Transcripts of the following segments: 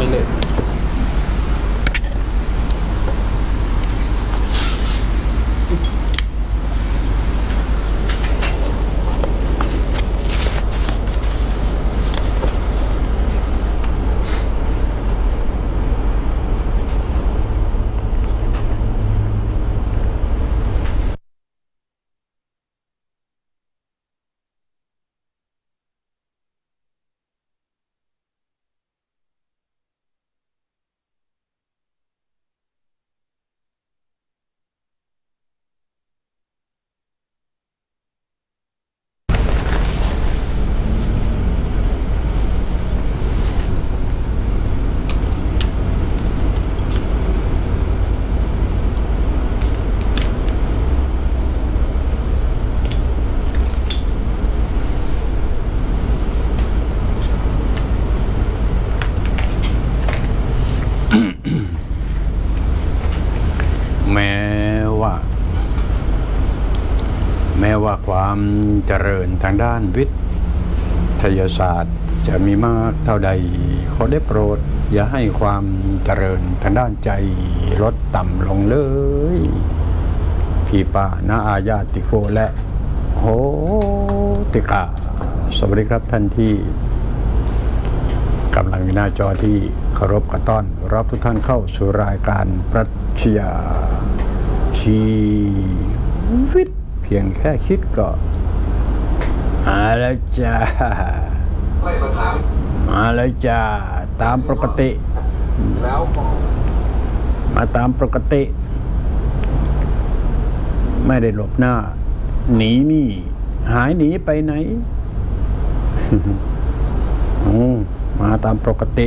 ไม่เล่นแม้ว่าความเจริญทางด้านวิทยาศาสตร์จะมีมากเท่าใดขอได้โปรดอย่าให้ความเจริญทางด้านใจลดต่ำลงเลยพี่ป้าน้าอาญาติโกและโหติกาสวัสดีครับท่านที่กำลังอยู่หน้าจอที่เคารพกระต้อนรับทุกท่านเข้าสู่รายการปรัชญาชีวิตเพียงแค่คิดก็มาแล้วจ้ามาแล้วจ้าตามปกติมาตามปกติไม่ได้หลบหน้าหนีนี่หายหนีไปไหน มาตามปกติ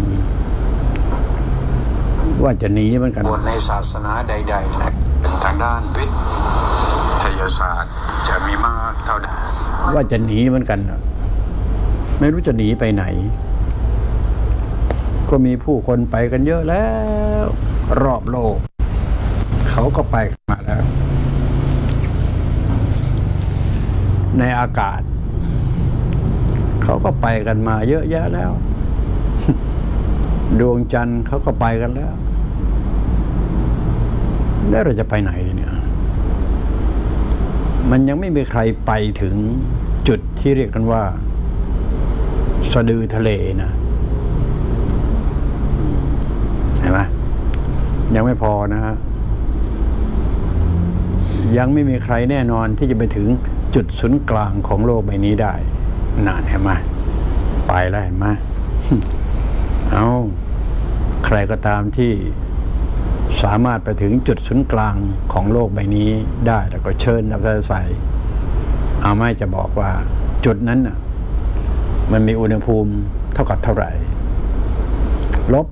ว่าจะหนีเหมือนกันในศาสนาใดๆและเป็นทางด้านวิทยาศาสตร์จะมีมากเท่าใดว่าจะหนีเหมือนกันไม่รู้จะหนีไปไหนก็มีผู้คนไปกันเยอะแล้วรอบโลกเขาก็ไปมาแล้วในอากาศเขาก็ไปกันมาเยอะแยะแล้วดวงจันทร์เขาก็ไปกันแล้วแล้วเราจะไปไหนเนี่ยมันยังไม่มีใครไปถึงจุดที่เรียกกันว่าสะดือทะเลนะเห็นไหมยังไม่พอนะฮะยังไม่มีใครแน่นอนที่จะไปถึงจุดศูนย์กลางของโลกใบนี้ได้นานเห็นไหมไปแล้วเห็นไหมเอาใครก็ตามที่สามารถไปถึงจุดศูนย์กลางของโลกใบนี้ได้แล้วก็เชิญนักศึกษาเอาไม่จะบอกว่าจุดนั้นน่ะมันมีอุณหภูมิเท่ากับเท่าไหร่ลบ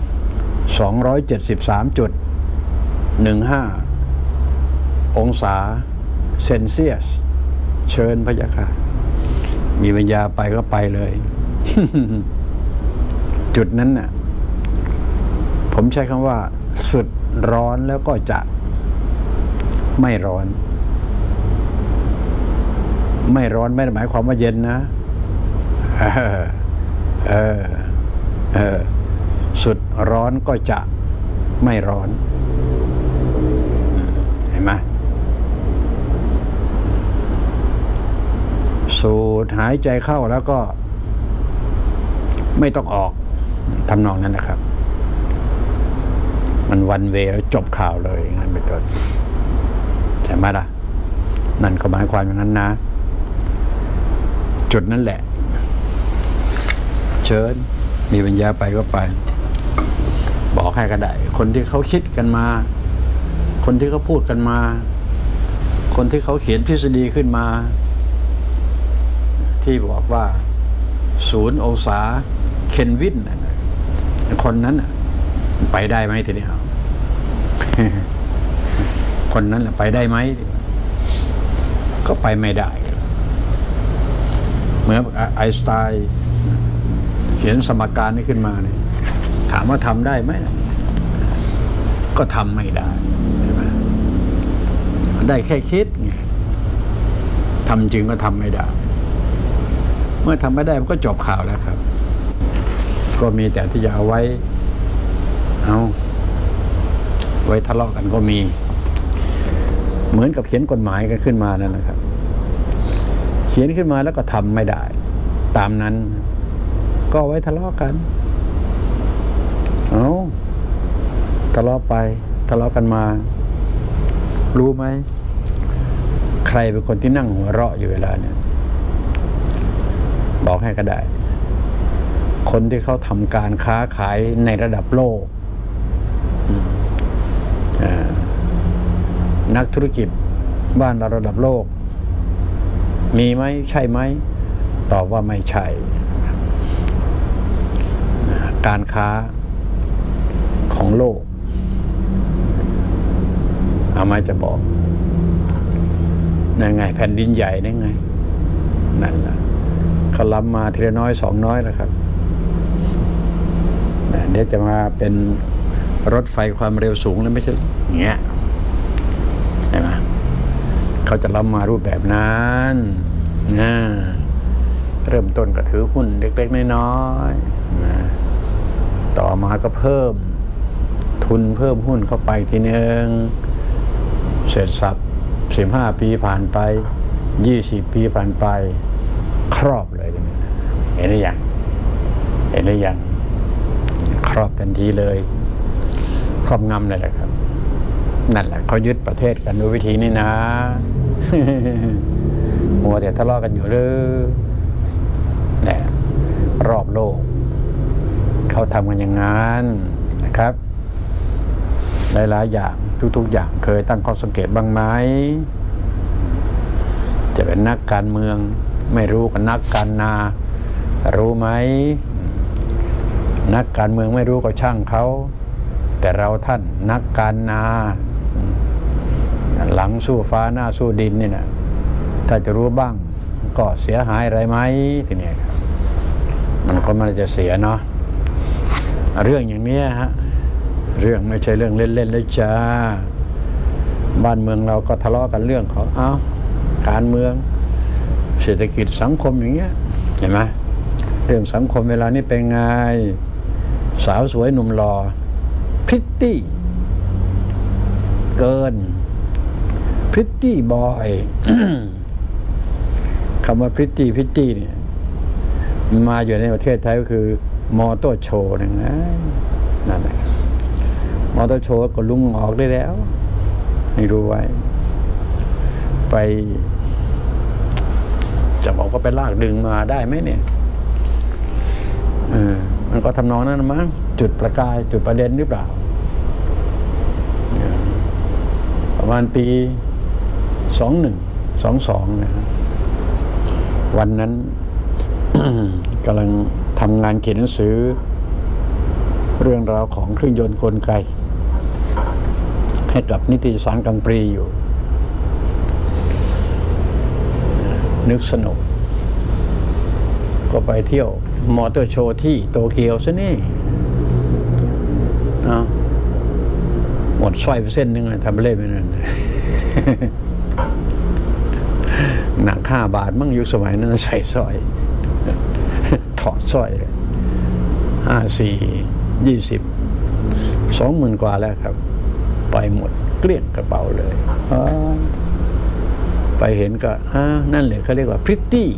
273.15องศาเซนเซียสเชิญพะยะค่ะมีปัญญาไปก็ไปเลย จุดนั้นน่ะผมใช้คำว่าสุดร้อนแล้วก็จะไม่ร้อนไม่ร้อนไม่ได้หมายความว่าเย็นนะสุดร้อนก็จะไม่ร้อนเห็นไหมสูดหายใจเข้าแล้วก็ไม่ต้องออกทำนองนั้นนะครับมันวันเวแล้วจบข่าวเลยงั้นเป็นต้นใช่ไหมล่ะนั่นก็หมายความอย่างนั้นนะจุดนั้นแหละเชิญมีปัญญาไปก็ไปบอกให้ก็ได้คนที่เขาคิดกันมาคนที่เขาพูดกันมาคนที่เขาเขียนทฤษฎีขึ้นมาที่บอกว่า0 องศาเคลวินคนนั้นไปได้ไหมทีนี้คนนั้นไปได้ไหมก็ไปไม่ได้เหมือนไอน์สไตน์เขียนสมการนี้ขึ้นมาเนี่ยถามว่าทำได้ไหมก็ทำไม่ได้ได้แค่คิดไงทำจริงก็ทำไม่ได้เมื่อทำไม่ได้มันก็จบข่าวแล้วครับก็มีแต่ที่จะเอาไว้ทะเลาะกันก็มีเหมือนกับเขียนกฎหมายกันขึ้นมานั่นแหละครับเขียนขึ้นมาแล้วก็ทำไม่ได้ตามนั้นก็ไว้ทะเลาะกันทะเลาะไปทะเลาะกันมารู้ไหมใครเป็นคนที่นั่งหัวเราะอยู่เวลาเนี่ยบอกให้ก็ได้คนที่เขาทำการค้าขายในระดับโลกนักธุรกิจบ้านเราระดับโลกมีไหมใช่ไหมตอบว่าไม่ใช่การค้าของโลกเอามาจะบอกนั่นไงแผ่นดินใหญ่นั่นไงนั่นแหละเขาล้ำมาทีละน้อยสองน้อยแล้วครับเดี๋ยวจะมาเป็นรถไฟความเร็วสูงแล้วไม่ใช่เงี้ยใช่ไหมเขาจะล้ำมารูปแบบนั้นเริ่มต้นก็ถือหุ้นเล็กๆน้อยๆต่อมาก็เพิ่มทุนเพิ่มหุ้นเข้าไปทีนึงเสร็จสับ15 ปีผ่านไป20 ปีผ่านไปครอบเลยเห็นหรือยังครอบทันทีเลยครอบงำเลยแหละครับนั่นแหละเขายึดประเทศกันด้วยวิธีนี้นะมัวแต่ทะเลาะกันอยู่เลยเนี่ยรอบโลกเขาทำกันอย่างนั้นนะครับหลายๆอย่างทุกๆอย่างเคยตั้งข้อสังเกตบ้างไหมจะเป็นนักการเมืองไม่รู้กับนักการนารู้ไหมนักการเมืองไม่รู้ก็ช่างเขาแต่เราท่านนักการนาหลังสู้ฟ้าหน้าสู้ดินนี่นะถ้าจะรู้บ้างก็เสียหายอะไรไหมทีนี้ครับมันก็ไม่จะเสียเนาะเรื่องอย่างนี้ฮะเรื่องไม่ใช่เรื่องเล่นๆเลยจ้าบ้านเมืองเราก็ทะเลาะกันเรื่องของการเมืองเศรษฐกิจสังคมอย่างเงี้ยเห็นไหมเรื่องสังคมเวลานี้เป็นไงสาวสวยหนุ่มหล่อพริตตี้เกินพริตตี้บอยคำว่าพริตตี้เนี่ยมาอยู่ในประเทศไทยก็คือมอเตอร์โชว์นั่นแหละมอเตอร์โชว์ก็ลุงออกได้แล้วให้รู้ไว้ไปจะบอกว่าไปลากดึงมาได้ไหมเนี่ยมันก็ทำนองนั้นมั้งจุดประกายจุดประเด็นหรือเปล่าประมาณปี21 22นะครับวันนั้น กำลังทำงานเขียนหนังสือเรื่องราวของเครื่องยนต์กลไกให้กับนิตยสารกังปรีอยู่นึกสนุกก็ไปเที่ยวมอเตอร์โชว์ที่โตเกียวซะนี่หมดสร้อยไปเส้นนึงเลยทำไปเล่นไปนั่น หนัก5 บาทมั่งยุคสมัยนั้นใส่สร้อย ถอดสร้อย5 4 20 20,000 กว่าแล้วครับไปหมดเกลี้ยงกระเป๋าเลยไปเห็นก็นั่นเลยเขาเรียกว่าพริตตี้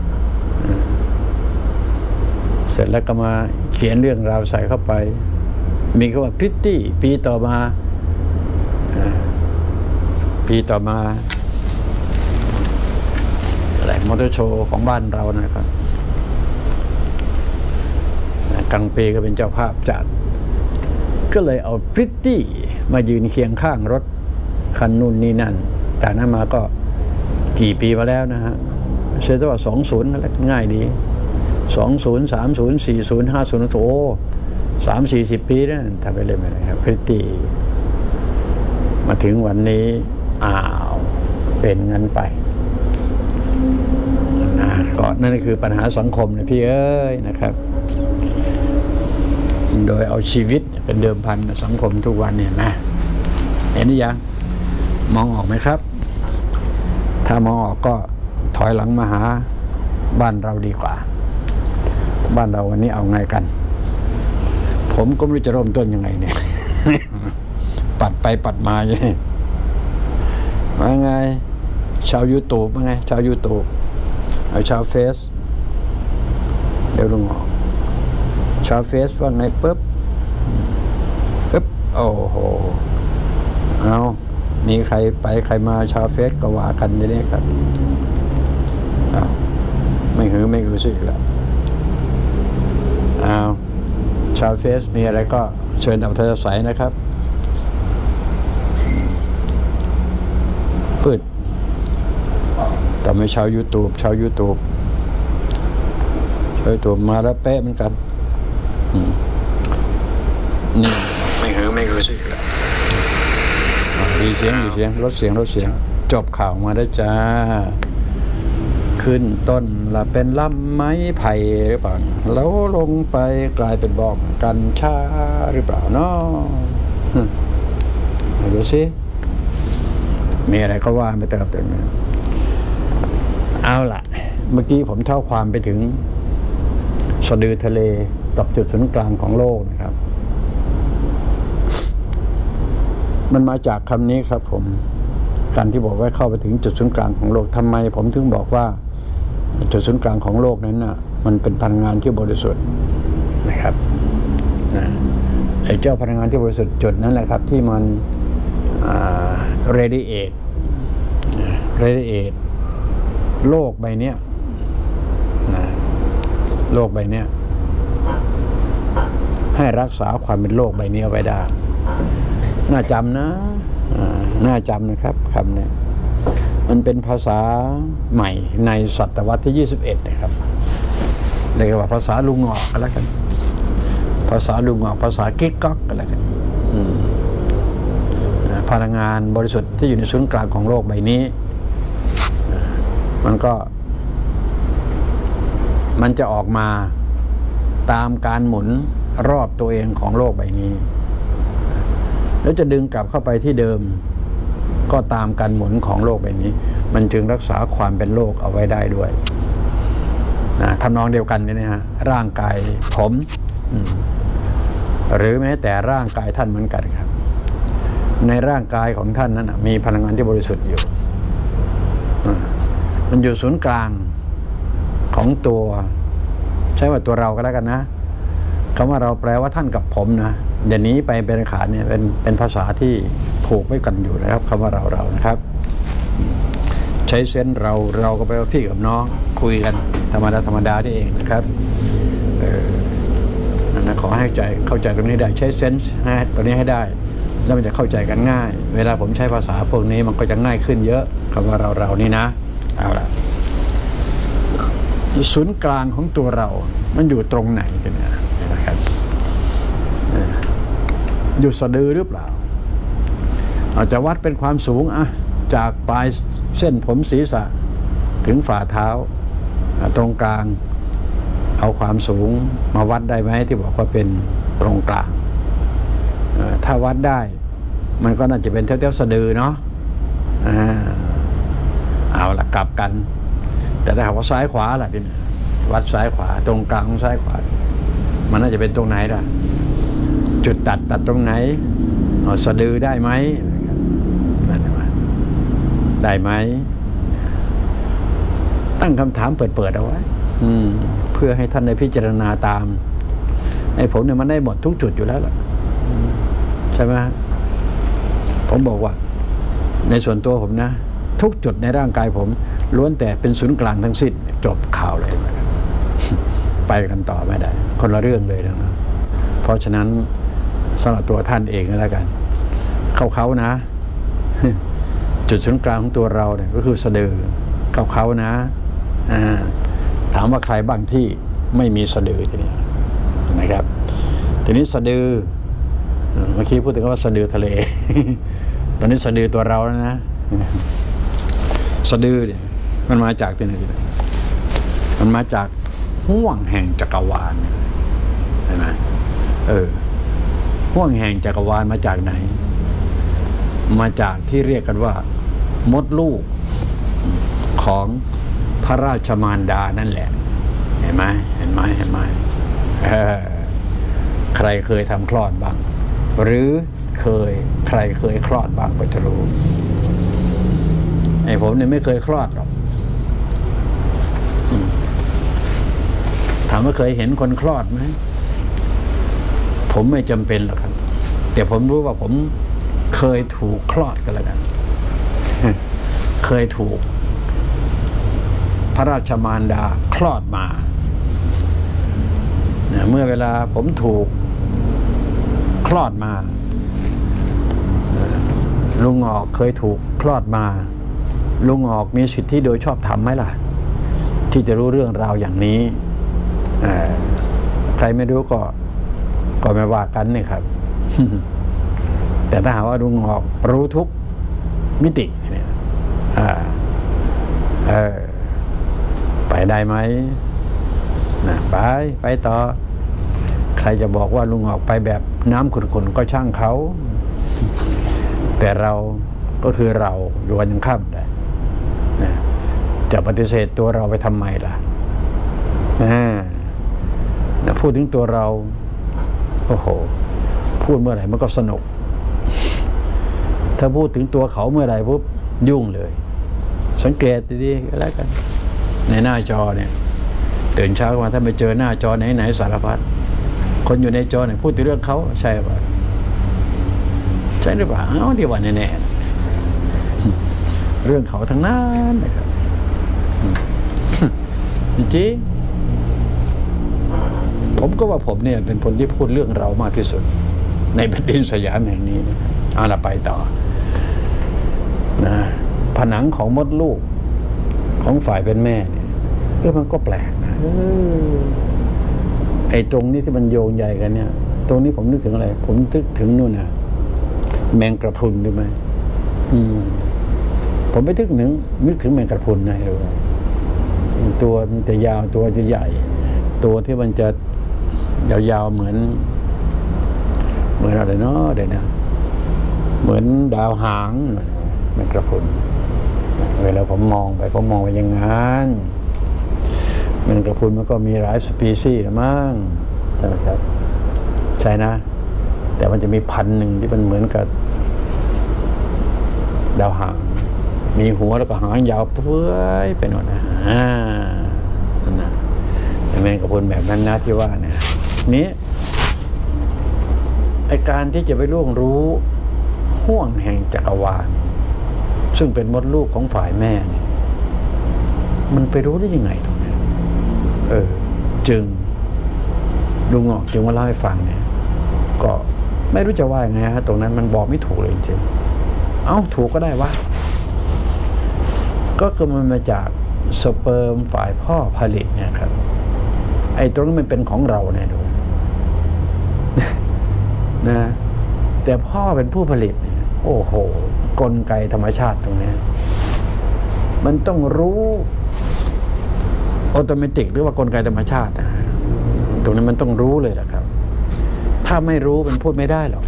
เสร็จแล้วก็มาเขียนเรื่องราวใส่เข้าไปมีคำว่าพริตตี้ปีต่อมาอะไรมอเตอร์โชว์ของบ้านเรานะครับกังเปก็เป็นเจ้าภาพจัดก็เลยเอาพริตตี้มายืนเคียงข้างรถคันนู่นนี่นั่นจากนั้นมาก็กี่ปีมาแล้วนะฮะเชื่อว่า20นั่นแหละง่ายดี20 30 40 50โถ30-40 ปีนั่นทำไปเลยไหมครับพริตตี้มาถึงวันนี้เป็นงั้นไปนะก็นั่นคือปัญหาสังคมนะพี่เอ้ยนะครับโดยเอาชีวิตเป็นเดิมพันสังคมทุกวันเนี่ยนะเห็นหรือยังมองออกไหมครับถ้ามองออกก็ถอยหลังมาหาบ้านเราดีกว่าบ้านเราวันนี้เอาไงกันผมก็ไม่รู้จะเริ่มต้นยังไงเนี่ย ปัดไปปัดมาอย่างนี้ว่าไงชาวยูทูบว่าไงชาวยูทูบเอาชาวเฟซเดี๋ยวลงออกชาวเฟซว่าไงปึ๊บโอ้โหเอามีใครไปใครมาชาวเฟซก็ว่ากันอย่างนี้ครับไม่หือสิแล้วชาวเฟซมีอะไรก็เชิญเอาเธอใส่นะครับพืชแต่ไม่ชาวยูทูบมาแล้วเป๊ะเหมือนกันนี่ไม่หือสิแล้วมีเสียงลดเสียงจบข่าวมาได้จ้าขึ้นต้นละเป็นลำไม้ไผ่หรือเปล่าแล้วลงไปกลายเป็นบอกกัญชาหรือเปล่าเนาะดูสิมีอะไรก็ว่าไปเติมเอาล่ะเมื่อกี้ผมเท่าความไปถึงสะดือทะเลกับจุดศูนย์กลางของโลกนะครับมันมาจากคำนี้ครับผมการที่บอกว่าเข้าไปถึงจุดศูนย์กลางของโลกทำไมผมถึงบอกว่าจุดศูนย์กลางของโลกนั้นน่ะมันเป็นพลังงานที่บริสุทธิ์นะครับไอ้เจ้าพลังงานที่บริสุทธิ์จุดนั้นแหละครับที่มันradiate โลกใบนี้โลกใบนี้ให้รักษาความเป็นโลกใบนี้เอาไว้ได้น่าจำนะครับคำนี้มันเป็นภาษาใหม่ในศตวรรษที่21นะครับเรียกว่าภาษาลุงงอกกันแล้วกันภาษาลุงงอกภาษากิ๊กก๊อกกันแล้วกันพลังงานบริสุทธิ์ที่อยู่ในศูนย์กลางของโลกใบนี้มันจะออกมาตามการหมุนรอบตัวเองของโลกใบนี้แล้วจะดึงกลับเข้าไปที่เดิมก็ตามการหมุนของโลกใบนี้มันจึงรักษาความเป็นโลกเอาไว้ได้ด้วยทำนองเดียวกันนี่นะฮะร่างกายผมหรือแม้แต่ร่างกายท่านเหมือนกันครับในร่างกายของท่านนั้นมีพลังงานที่บริสุทธิ์อยู่มันอยู่ศูนย์กลางของตัวใช้ว่าตัวเราก็แล้วกันนะคำว่าเราแปลว่าท่านกับผมนะอย่างนี้ไปเป็นขาดเนี่ยเป็นภาษาที่ผูกไว้กันอยู่นะครับคำว่าเรานะครับใช้เซนส์เราก็แปลว่าพี่กับน้องคุยกันธรรมดาที่เองนะครับขอให้เข้าใจตรงนี้ได้ใช้เซนส์ตัวนี้ให้ได้แล้วมันจะเข้าใจกันง่ายเวลาผมใช้ภาษาพวกนี้มันก็จะง่ายขึ้นเยอะคำว่าเรานี่นะเอาละศูนย์กลางของตัวเรามันอยู่ตรงไหนกันนะครับอยู่สะดือหรือเปล่าอาจจะวัดเป็นความสูงจากปลายเส้นผมศีรษะถึงฝ่าเท้าตรงกลางเอาความสูงมาวัดได้ไหมที่บอกว่าเป็นตรงกลางถ้าวัดได้มันก็น่าจะเป็นแถวๆสะดือเนาะเอาละกลับกันแต่ถ้าหากว่าซ้ายขวาล่ะทีนี้วัดซ้ายขวาตรงกลางของซ้ายขวามันน่าจะเป็นตรงไหนล่ะจุดตัดตรงไหนสะดือได้ไหมได้ไหมตั้งคำถามเปิดเอาไว้เพื่อให้ท่านได้พิจารณาตามไอ้ผมเนี่ยมันได้หมดทุกจุดอยู่แล้วล่ะใช่ไหมผมบอกว่าในส่วนตัวผมนะทุกจุดในร่างกายผมล้วนแต่เป็นศูนย์กลางทั้งสิ้นจบข่าวเลยไปกันต่อไม่ได้คนละเรื่องเลยนะเพราะฉะนั้นสำหรับตัวท่านเองก็แล้วกันเขานะจุดศูนย์กลางของตัวเราเนี่ยก็คือสะดือเขานะถามว่าใครบ้างที่ไม่มีสะดือทีนี้นะครับทีนี้สะดือเมื่อกี้พูดถึงว่าสะดือทะเล ตอนนี้สะดือตัวเราแล้วนะสะดือเนี่ยมันมาจากที่ไหนมันมาจากห่วงแห่งจักรวาลใช่ไหมห่วงแห่งจักรวาลมาจากไหนมาจากที่เรียกกันว่ามดลูกของพระราชมารดานั่นแหละเห็นไหมใครรเคยทำคลอดบ้างหรือใครเคยคลอดบ้างก็จะรู้ไอ้ผมเนี่ยไม่เคยคลอดหรอกถามว่าเคยเห็นคนคลอดไหมผมไม่จำเป็นหรอกครับแต่ผมรู้ว่าผมเคยถูกคลอดกันแล้วกันเคยถูกพระราชมารดาคลอดมาเมื่อเวลาผมถูกคลอดมาลุงออกเคยถูกคลอดมาลุงออกมีสิทธิโดยชอบธรรมไหมล่ะที่จะรู้เรื่องราวอย่างนี้ใครไม่รู้ก็ไม่ว่ากันนี่ครับ แต่ถ้าหากว่าลุงออกรู้ทุกมิติเนี่ยไปได้ไหมนะไปต่อใครจะบอกว่าลุงออกไปแบบน้ำขุ่นๆก็ช่างเขาแต่เราก็คือเราอยู่กันยังค่ำได้นะจะปฏิเสธตัวเราไปทำไมล่ะพูดถึงตัวเราโอ้โหพูดเมื่อไหร่มันก็สนุกถ้าพูดถึงตัวเขาเมื่อไหร่ปุ๊บยุ่งเลยสังเกตดีๆก็แล้วกันในหน้าจอเนี่ยตื่นเช้ามาถ้าไปเจอหน้าจอไหนสารพัดคนอยู่ในจอเนี่ยพูดถึงเรื่องเขาใช่ป่ะใช่หรือเปล่าที่ว่าแน่ๆเรื่องเขาทั้งนั้นนะครับจริงผมก็ว่าผมเนี่ยเป็นคนที่พูดเรื่องเรามากที่สุดในแผ่นดินสยามแห่งนี้นะเอาละไปต่อนะผนังของมดลูกของฝ่ายเป็นแม่เนี่ยมันก็แปลกนะไอ้ตรงนี้ที่มันโยงใหญ่กันเนี่ยตรงนี้ผมนึกถึงอะไรผมนึกถึงนู่นน่ะแมงกระพรุนด้วยไหมผมไม่นึกถึงแมงกระพรุนนะรู้ตัวมันจะยาวตัวจะใหญ่ตัวที่มันจะยาวๆเหมือนอะไรเนาะเดี๋ยวนะเหมือนดาวหางแมงกระพรุนเวลาผมมองไปอย่างนั้นแมงกระพรุนมันก็มีหลายสปีชีส์มั้งใช่ไหมครับใช่นะแต่มันจะมีพันธุ์หนึ่งที่มันเหมือนกับดาวหางมีหัวแล้วก็หางยาวเปื่อยไปหมดนะนั่นนะแมงกระพรุนแบบนั้นนะที่ว่าเนี่ยนี้ไอการที่จะไปล่วงรู้ห้วงแห่งจักรวาลซึ่งเป็นมดลูกของฝ่ายแม่เนี่ยมันไปรู้ได้ยังไงตรงนี้จึงลุงออกจึงมาเล่าให้ฟังเนี่ยก็ไม่รู้จะว่ายังไงฮะตรงนั้นมันบอกไม่ถูกเลยจริงถูกก็ได้วะก็คือมันมาจากสเปิร์มฝ่ายพ่อผลิตเนี่ยครับไอ้ตรงนั้นมันเป็นของเราแน่ดูนะแต่พ่อเป็นผู้ผลิตโอ้โหกลไกธรรมชาติตรงนี้มันต้องรู้ออโตเมติกหรือว่ากลไกธรรมชาติตรงนั้นมันต้องรู้เลยนะครับ ถ้าไม่รู้มันพูดไม่ได้หรอก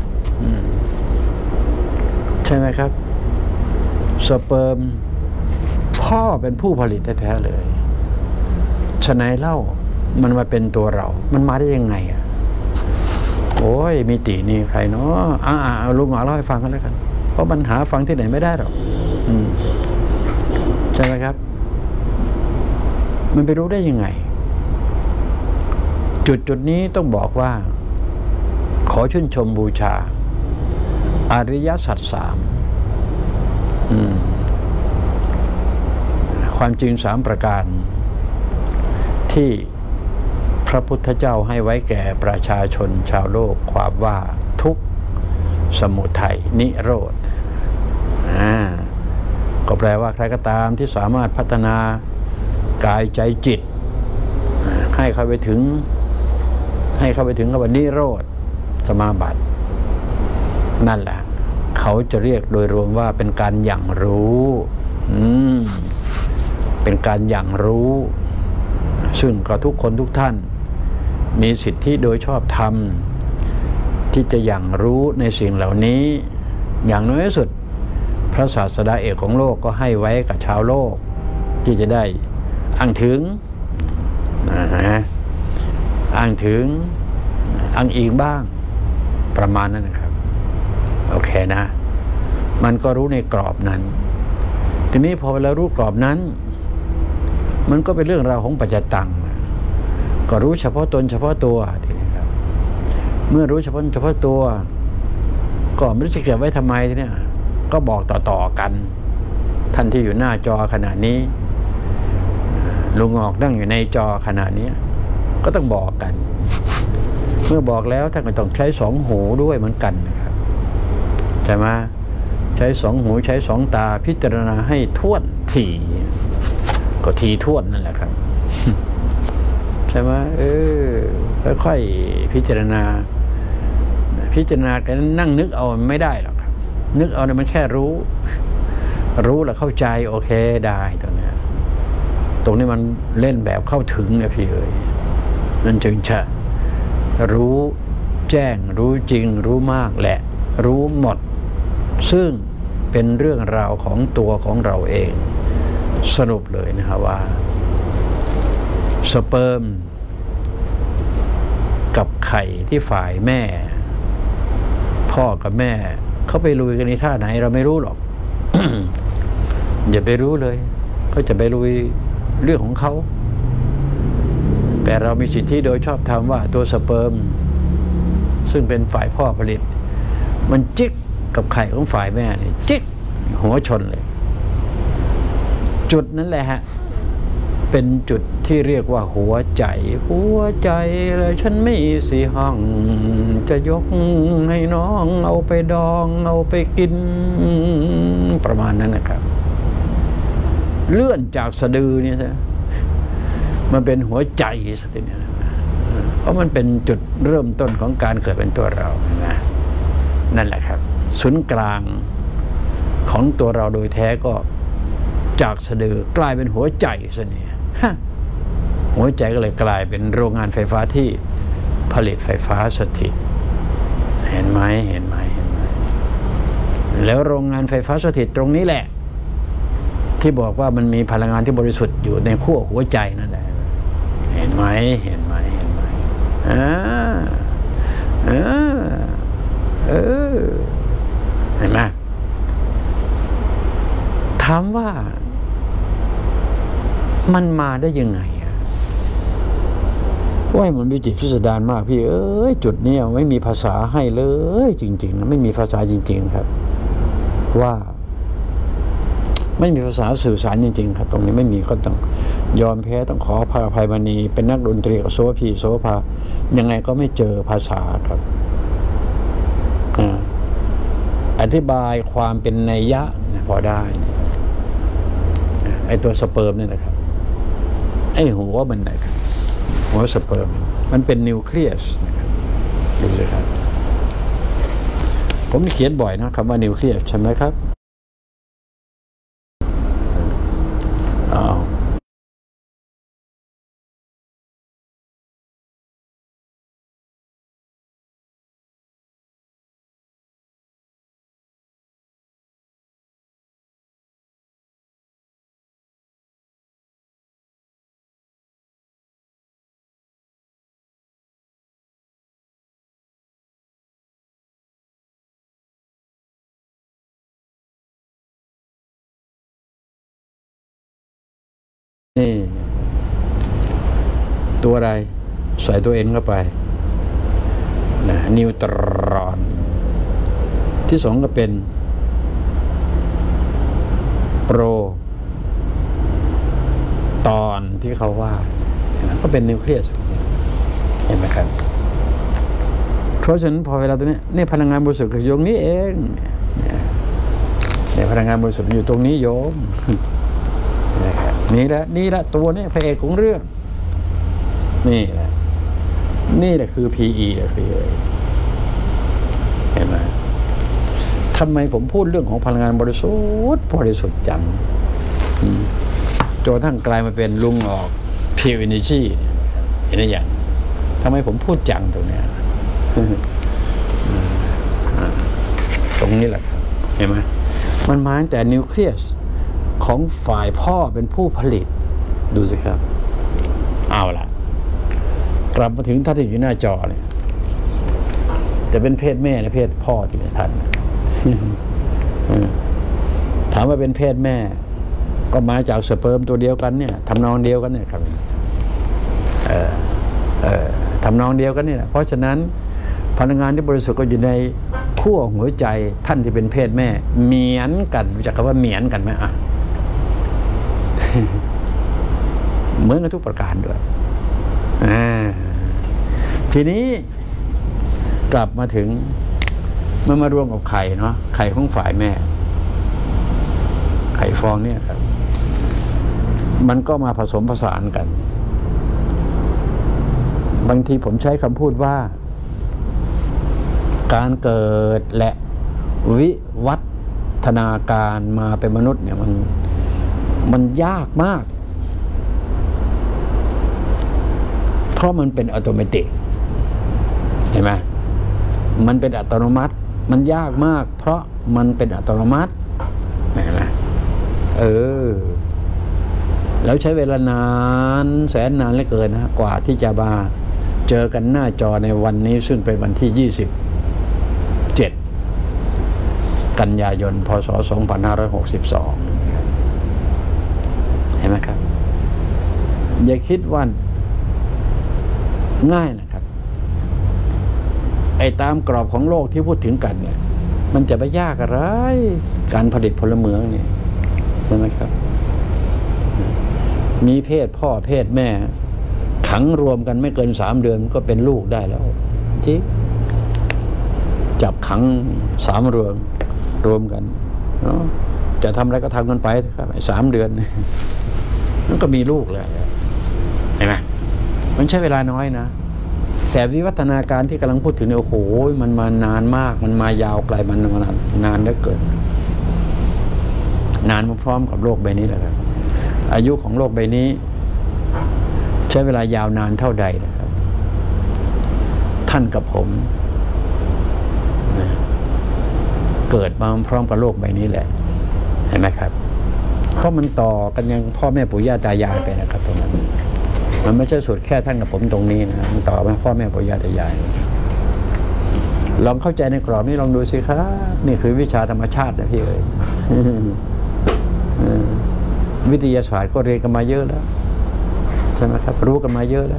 ใช่ไหมครับสเปิร์มพ่อเป็นผู้ผลิตแท้ๆเลยฉะนั้นเล่ามันมาเป็นตัวเรามันมาได้ยังไงโอ้ยมิตินี่ใครเนาะเอาลุงหมอเล่าให้ฟังกันแล้วกันเพราะมันหาฟังที่ไหนไม่ได้หรอกใช่ไหมครับมันไปรู้ได้ยังไงจุดนี้ต้องบอกว่าขอชื่นชมบูชาอริยสัจสามความจริง3ประการที่พระพุทธเจ้าให้ไว้แก่ประชาชนชาวโลกความว่าทุกข์สมุทัยนิโรธก็แปลว่าใครก็ตามที่สามารถพัฒนากายใจจิตให้เข้าไปถึงคำว่านิโรธสมาบัตินั่นแหละเขาจะเรียกโดยรวมว่าเป็นการหยั่งรู้เป็นการหยั่งรู้ซึ่งก็ทุกคนทุกท่านมีสิทธิโดยชอบธรรมที่จะหยั่งรู้ในสิ่งเหล่านี้อย่างน้อยที่สุดพระศาสดาเอกของโลกก็ให้ไว้กับชาวโลกที่จะได้อ้างถึงอ้างอิงบ้างประมาณนั้นนะครับโอเคนะมันก็รู้ในกรอบนั้นทีนี้พอเรารู้กรอบนั้นมันก็เป็นเรื่องราวของปัจจตังก็รู้เฉพาะตนเฉพาะตัวทีนี้ครับเมื่อรู้เฉพาะตัวก็ไม่รู้จะเก็บไว้ทำไมทีนี้ก็บอกต่อกันท่านที่อยู่หน้าจอขณะนี้ลุงออกนั่งอยู่ในจอขณะนี้ก็ต้องบอกกันเมื่อบอกแล้วท่านก็ต้องใช้สองหูด้วยเหมือนกันนะครับใช่ไหมใช้สองหูใช้สองตาพิจารณาให้ถ้วนถี่ก็ทีท่วนนั่นแหละครับใช่ไหมค่อยๆพิจารณากันนั่งนึกเอาไม่ได้หรอกครับนึกเอาเนี่ยมันแค่รู้แล้วเข้าใจโอเคได้ตรงนี้มันเล่นแบบเข้าถึงนะพี่นั่นจึงจะรู้แจ้งรู้จริงรู้มากและรู้หมดซึ่งเป็นเรื่องราวของตัวของเราเองสรุปเลยนะครับว่าสเปิร์มกับไข่ที่ฝ่ายแม่พ่อกับแม่เขาไปลุยกันในท่าไหนเราไม่รู้หรอก อย่าไปรู้เลยเขาจะไปลุยเรื่องของเขาแต่เรามีสิทธิโดยชอบธรรมว่าตัวสเปิร์มซึ่งเป็นฝ่ายพ่อผลิตมันจิกกับไข่ของฝ่ายแม่เนี่ยจิกหัวชนเลยจุดนั้นแหละฮะเป็นจุดที่เรียกว่าหัวใจเลยฉันไม่สีห้องจะยกให้น้องเอาไปดองเอาไปกินประมาณนั้นนะครับเลื่อนจากสะดือเนี่ยนะมันเป็นหัวใจสักทีเนี่ยเพราะมันเป็นจุดเริ่มต้นของการเกิดเป็นตัวเรานะนั่นแหละครับศูนย์กลางของตัวเราโดยแท้ก็จากสะดือกลายเป็นหัวใจซะเนี่ยหัวใจก็เลยกลายเป็นโรงงานไฟฟ้าที่ผลิตไฟฟ้าสถิตเห็นไหมแล้วโรงงานไฟฟ้าสถิตตรงนี้แหละที่บอกว่ามันมีพลังงานที่บริสุทธิ์อยู่ในขั้วหัวใจนั่นแหละเห็นไหมเห็นไหมถามว่ามันมาได้ยังไงว่ามันวิจิตรพิสดารมากพี่จุดนี้ไม่มีภาษาให้เลยจริงๆนะไม่มีภาษาจริงๆครับว่าไม่มีภาษาสื่อสารจริงๆครับตรงนี้ไม่มีก็ต้องยอมแพ้ต้องขอพระอภัยมณีเป็นนักดนตรีกับโสภายังไงก็ไม่เจอภาษาครับอธิบายความเป็นนัยยะพอได้ไอตัวสเปิร์มนี่นะครับไอหัวมันนะครับหัวสเปิร์มมันเป็นนิวเคลียสนะครับดูเลยครับผมเขียนบ่อยนะคำว่านิวเคลียสใช่ไหมครับนี่ตัวอะไรใส่ตัวเอ็นเข้าไปนะนิวตรอนที่สองก็เป็นโปรตอนที่เขาว่าก็เป็นนิวเคลียสเห็นไหมครับเพราะฉะนั้นพอเวลาตัวนี้นี่พลังงานบริสุทธิ์อยู่ตรงนี้เองเนี่ยพลังงานบริสุทธิ์อยู่ตรงนี้โยมนี่แหละตัวนี้พระเอกของเรื่องนี่แหละคือ PE เลยพี่เห็นไหมทำไมผมพูดเรื่องของพลังงานบริสุทธิ์จังจนทั้งกลายมาเป็นลุงออก Pure Energy เห็นไหมอย่างทำไมผมพูดจังตรงนี้ตรงนี้แหละเห็นไหมมันมาตั้งแต่นิวเคลียสของฝ่ายพ่อเป็นผู้ผลิตดูสิครับเอาล่ะกลับมาถึงท่านที่อยู่หน้าจอเนี่ยจะเป็นเพศแม่หรือเพศพ่อที่ไม่ทันถามว่าเป็นเพศแม่ก็มาจากสเปิร์มตัวเดียวกันเนี่ยทำนองเดียวกันเนี่ยครับทำนองเดียวกันนี่แหละเพราะฉะนั้นพลังงานที่บริสุทธิ์ก็อยู่ในขั้วหัวใจท่านที่เป็นเพศแม่เหมือนกันรู้จักคำว่าเหมือนกันไหมอ่ะ เหมือนกันทุกประการด้วยทีนี้กลับมาถึงมันมารวมกับไข่เนาะไข่ของฝ่ายแม่ไข่ฟองเนี่ยครับมันก็มาผสมผสานกันบางทีผมใช้คำพูดว่าการเกิดและวิวัฒนาการมาเป็นมนุษย์เนี่ยมันยากมากเพราะมันเป็นอัตโนมัติเห็นไหมมันเป็นอัตโนมัติมันยากมากเพราะมันเป็นอัตโนมัติเห็นไหมแล้วใช้เวลานานแสนนานเหลือเกินนะกว่าที่จะมาเจอกันหน้าจอในวันนี้ซึ่งเป็นวันที่27กันยายนพศ2562เห็นไหมครับอย่าคิดว่าง่ายนะครับไอ้ตามกรอบของโลกที่พูดถึงกันเนี่ยมันจะไปยากอะไรการผลิตพลเมืองเนี่ยใช่ไหมครับมีเพศพ่อเพศแม่ขังรวมกันไม่เกิน3 เดือนก็เป็นลูกได้แล้วจริงจับขัง3 เดือนรวมกันจะทำอะไรก็ทำกันไปครับ3 เดือนนั่นก็มีลูกแล้วเห็นไหมมันใช้เวลาน้อยนะแต่วิวัฒนาการที่กำลังพูดถึงเนี่ยโอ้โหมันมานานมากมันมายาวไกลมันนานเหลือเกินนานพร้อมกับโลกใบนี้แหละครับอายุของโลกใบนี้ใช้เวลายาวนานเท่าใดนะครับท่านกับผมเกิดมาพร้อมกับโลกใบนี้แหละเห็นไหมครับเพราะมันต่อกันยังพ่อแม่ปู่ย่าตายายไปนะครับตรงนั้นมันไม่ใช่สุดแค่ท่านกับผมตรงนี้นะมันต่อมาพ่อแม่ปู่ย่าตายายลองเข้าใจในกรอบนี้ลองดูสิครับนี่คือวิชาธรรมชาตินะพี่เอ๋ยวิทยาศาสตร์ก็เรียนกันมาเยอะแล้วใช่ไหมครับรู้กันมาเยอะแล้ว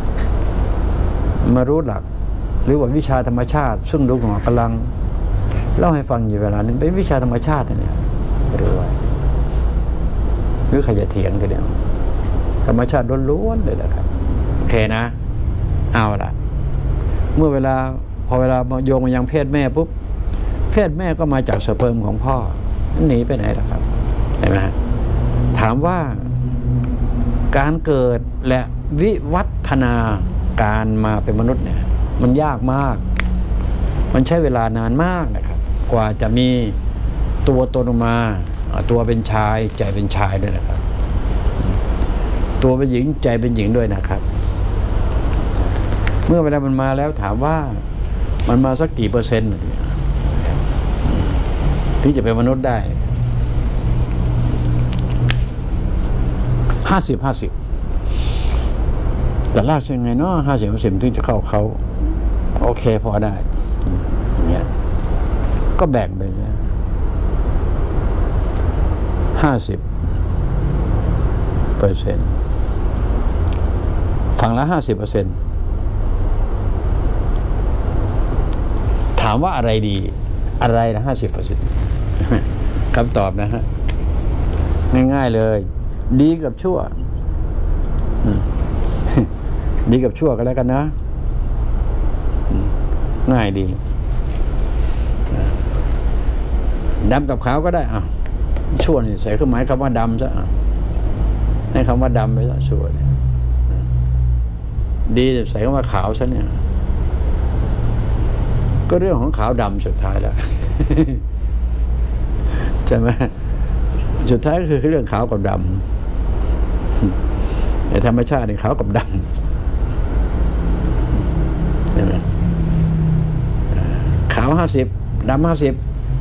มารู้หลักหรือว่าวิชาธรรมชาติซึ่งรู้ของพลังเล่าให้ฟังอยู่เวลานึงเป็นวิชาธรรมชาติเนี่ยหรือว่าหรือใครจะเถียงกันเนี่ยธรรมชาติล้วนๆเลยแหละครับโอเคนะเอาละเมื่อพอเวลาโยงมายังเพศแม่ปุ๊บเพศแม่ก็มาจากสเปิร์มของพ่อหนีไปไหนล่ะครับเห็นไหมถามว่าการเกิดและวิวัฒนาการมาเป็นมนุษย์เนี่ยมันยากมากมันใช้เวลานานมากนะครับกว่าจะมีตัวตนออกมาตัวเป็นชายใจเป็นชายด้วยนะครับตัวเป็นหญิงใจเป็นหญิงด้วยนะครับเมื่อเวลามันมาแล้วถามว่ามันมาสักกี่เปอร์เซ็นต์ที่จะเป็นมนุษย์ได้50-50แต่ลากยังไงเนาะ50%ที่จะเข้าเขาโอเคพอได้เนี่ยก็แบ่งไปเนี่ย50%ฝั่งละ50%ถามว่าอะไรดีอะไรนะ50%คำตอบนะฮะง่ายๆเลยดีกับชั่วดีกับชั่วกันแล้วกันนะง่ายดีดำกับขาวก็ได้ชั่วนี่ใส่เครื่องหมายคำว่าดำซะให้คำว่าดำไปซะชั่วดีใส่คำว่าขาวซะเนี่ยก็เรื่องของขาวดำสุดท้ายแล้วใช่ไหมสุดท้ายก็คือเรื่องขาวกับดำในธรรมชาติเนี่ยขาวกับดำใช่ไหมขาว50ดำ50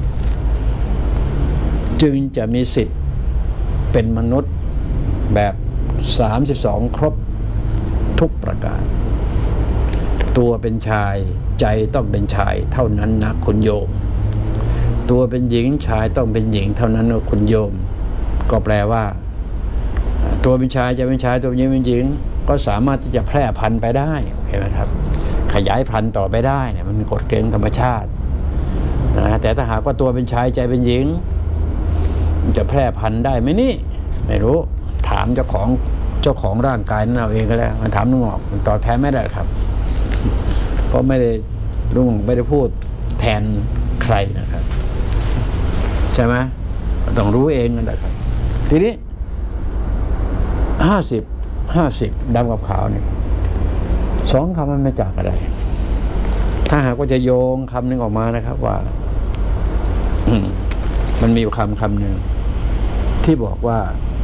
จึงจะมีสิทธิ์เป็นมนุษย์แบบ32ครบทุกประการตัวเป็นชายใจต้องเป็นชายเท่านั้นนะคุณโยมตัวเป็นหญิงชายต้องเป็นหญิงเท่านั้นนะคุณโยมก็แปลว่าตัวเป็นชายจะเป็นชายตัวเป็นหญิงเป็นหญิงก็สามารถที่จะแพร่พันธุ์ไปได้เห็นไหมครับขยายพันธุ์ต่อไปได้เนี่ยมันเป็นกฎเกณฑ์ธรรมชาตินะแต่ถ้าหากว่าตัวเป็นชายใจเป็นหญิงจะแพร่พันธุ์ได้ไหมนี่ไม่รู้ถามเจ้าของร่างกายนั่นเอาเองก็แล้วมันถามลุงหงอกมันตอบแทนไม่ได้ครับเพราะไม่ได้ลุงไม่ได้พูดแทนใครนะครับใช่ไหมต้องรู้เองนั่นแหละครับทีนี้50ดำกับขาวนี่2คำมันไม่จากอะไรถ้าหากว่าจะโยงคำหนึ่งออกมานะครับว่ามันมีคำหนึ่งที่บอกว่า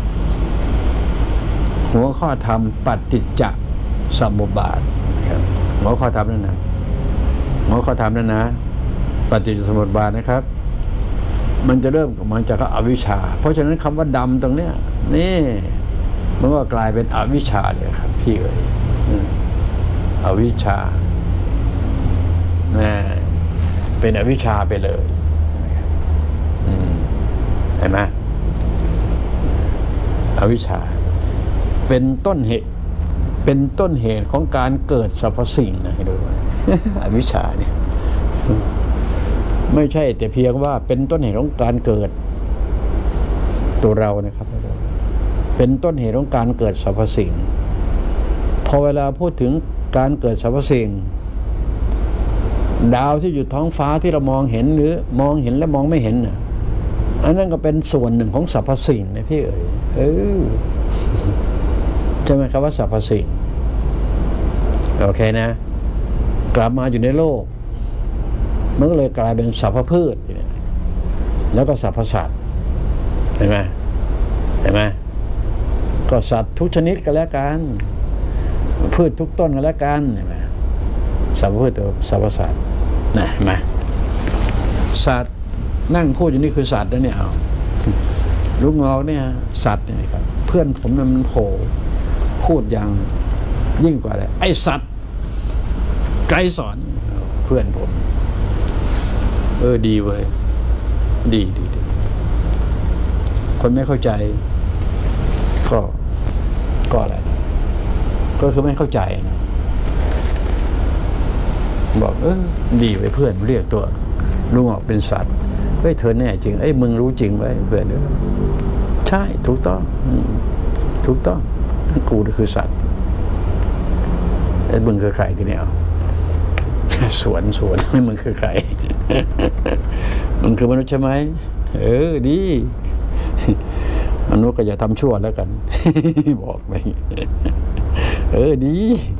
หัวข้อธรรมปฏิจจสมุปบาทครับหัวข้อธรรมนั่นนะหัวข้อธรรมนั่นนะปฏิจจสมุปบาทนะครับมันจะเริ่มมาจากอวิชชาเพราะฉะนั้นคำว่าดำตรงเนี้ยนี่มันก็กลายเป็นอวิชชาเลยครับพี่เอ๋ยอวิชชาเป็นอวิชชาไปเลยเห็นไหมอวิชชาเป็นต้นเหตุของการเกิดสรรพสิ่งนะให้ดูอวิชชาเนี่ยไม่ใช่แต่เพียงว่าเป็นต้นเหตุของการเกิดตัวเรานะครับเป็นต้นเหตุของการเกิดสรรพสิ่งพอเวลาพูดถึงการเกิดสรรพสิ่งดาวที่อยู่ท้องฟ้าที่เรามองเห็นหรือมองเห็นและมองไม่เห็นน่ะอันนั้นก็เป็นส่วนหนึ่งของสรรพสิ่งนะพี่เอ๋ยใช่ไหมครับว่าสรรพสิ่งโอเคนะกลับมาอยู่ในโลกมันก็เลยกลายเป็นสรรพพืชแล้วก็สรรพสัตว์เห็นไหมก็สัตว์ทุกชนิดกันแล้วกันพืชทุกต้นกันแล้วกันเห็นไหมสรรพพืชสรรพสัตว์นะเห็นไหมสัตว์นั่งพูดอยู่นี่คือสัตว์นะเนี่ยเอาลูกงอกเนี่ยสัตว์เนี่ยครับเพื่อนผมมันโผล่พูดอย่างยิ่งกว่าเลยไอ้สัตว์ไกรสอนเพื่อนผมดีเว้ยดีคนไม่เข้าใจก็อะไรก็คือไม่เข้าใจนะบอกดีไว้เพื่อนเรียกตัวลุงออกเป็นสัตว์เฮ้ยเธอแน่จริงมึงรู้จริงไว้เพื่อนใช่ถูกต้องกูคือสัตว์มึงคือใครทีนี้เอาสวนไม่มึงคือใครมึงคือมนุษย์ใช่ไหมดีมนุษย์ก็อย่าทำชั่วแล้วกันบอกไปดี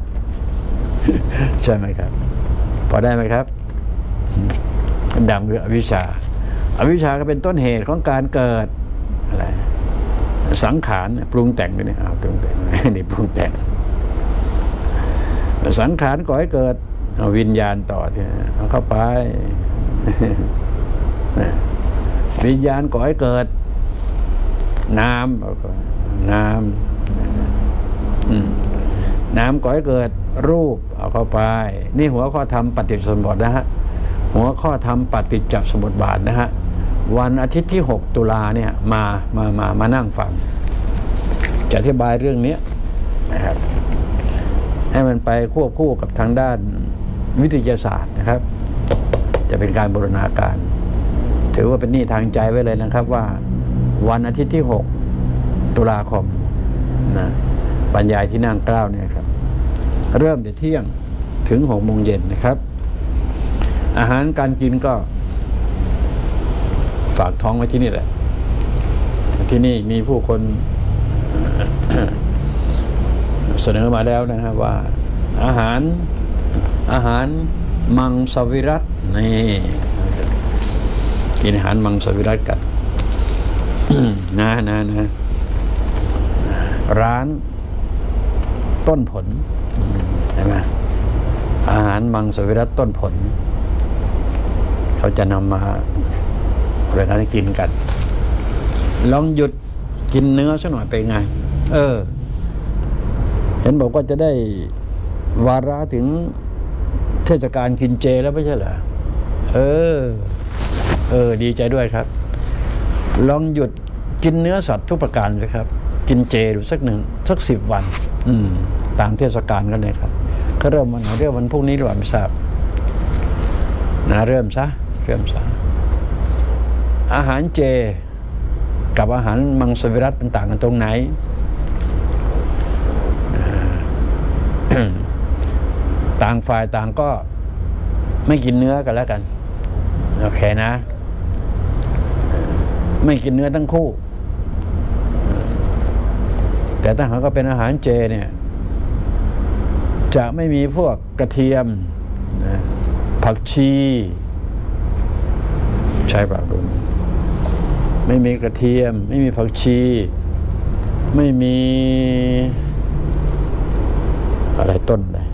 ใช่ไหมครับพอได้ไหมครับดำคืออวิชชาก็เป็นต้นเหตุของการเกิดอะไรสังขารปรุงแต่งนี่ปรุงแต่งนี่ปรุงแต่งสังขารก่อให้เกิดวิญญาณต่อที่เอาเข้าไปวิญญาณก่อให้เกิดน้ำก่อให้เกิดรูปเอาเข้าไปนี่หัวข้อธรรมปฏิจจสมุปบาทนะฮะหัวข้อธรรมปฏิจจสมุปบาทนะฮะวันอาทิตย์ที่6 ตุลาเนี่ยมานั่งฟังจะอธิบายเรื่องนี้นะครับให้มันไปควบคู่กับทางด้านวิทยาศาสตร์นะครับจะเป็นการบูรณาการถือว่าเป็นหนี้ทางใจไว้เลยนะครับว่าวันอาทิตย์ที่6 ตุลาคมนะบรรยายที่นั่งเกล้าเนี่ยครับเริ่มแต่เที่ยงถึง6 โมงเย็นนะครับอาหารการกินก็ฝากท้องไว้ที่นี่แหละที่นี่มีผู้คน เสนอมาแล้วนะครับว่าอาหารมังสวิรัตินี่กินอาหารมังสวิรัติกัน นะร้านต้นผลเห็นไหมอาหารมังสวิรัติต้นผลเขาจะนำมาเรื่องการกินกันลองหยุดกินเนื้อสักหน่อยไปไงเห็นบอกว่าจะได้วาระถึงเทศกาลกินเจแล้วไม่ใช่เหรอดีใจด้วยครับลองหยุดกินเนื้อสัตว์ทุกประการเลยครับกินเจดูสัก10 วันตามเทศกาลกันเลยครับก็เริ่มวันไหนเริ่มวันพรุ่งนี้หรือวันไม่ทราบนะเริ่มซะอาหารเจกับอาหารมังสวิรัติมันต่างกันตรงไหน ต่างฝ่ายต่างก็ไม่กินเนื้อกันแล้วกันโอเคนะไม่กินเนื้อทั้งคู่แต่ถ้าหากก็เป็นอาหารเจเนี่ยจะไม่มีพวกกระเทียมผักชีใช่ป่ะลุงไม่มีกระเทียมไม่มีผักชีไม่มีอะไรต้นเลย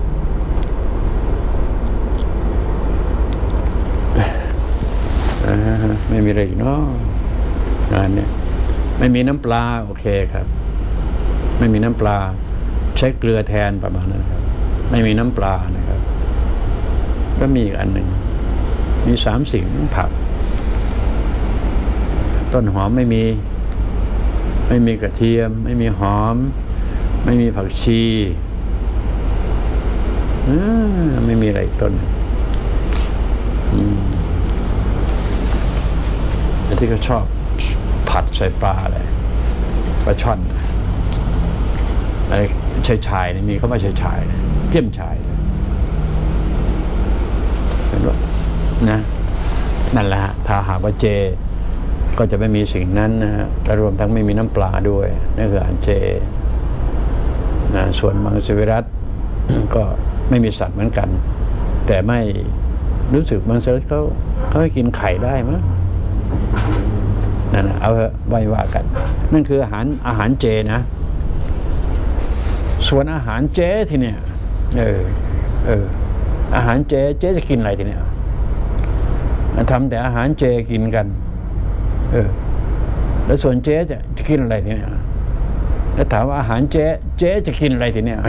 ไม่มีอะไรอีกเนาะงานเนี่ยไม่มีน้ำปลาโอเคครับไม่มีน้ำปลาใช้เกลือแทนประมาณนั้นครับไม่มีน้ำปลานะครับก็มีอีกอันหนึ่งมี3 สิ่งผักต้นหอมไม่มีกระเทียมไม่มีหอมไม่มีผักชีไม่มีอะไรต้นที่เขาชอบผัดใส่ปลาอะไรปลาช่อนอะไรชายนี่มีเขาไม่ชายเทียมชายเห็นว่านะนั่นแหละถ้าหากว่าเจก็จะไม่มีสิ่งนั้นนะฮะและรวมทั้งไม่มีน้ำปลาด้วยนั่นคืออาหารเจนะส่วนมังสวิรัติ ก็ไม่มีสัตว์เหมือนกันแต่ไม่รู้สึกมังสวิรัติเขาให้กินไข่ได้มั้ยนั่นนะเอาไว้ว่ากันนั่นคืออาหารเจนะส่วนอาหารเจทีเนี่ยอาหารเจจะกินอะไรทีเนี่ยทำแต่อาหารเจกินกันแล้วส่วนเจ๊จะกินอะไรทีเนี่ยแล้วถามว่าอาหารเจ๊จะกินอะไรทีเนี่ย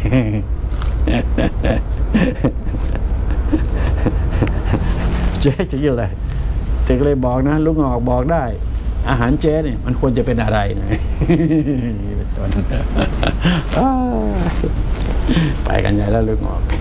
เจ๊จะกินอะไรเจ๊ก็เลยบอกนะลุงออกบอกได้อาหารเจ๊เนี่ยมันควรจะเป็นอะไรนะนี่เป็นต้นไปกันใหญ่แล้วลุงออก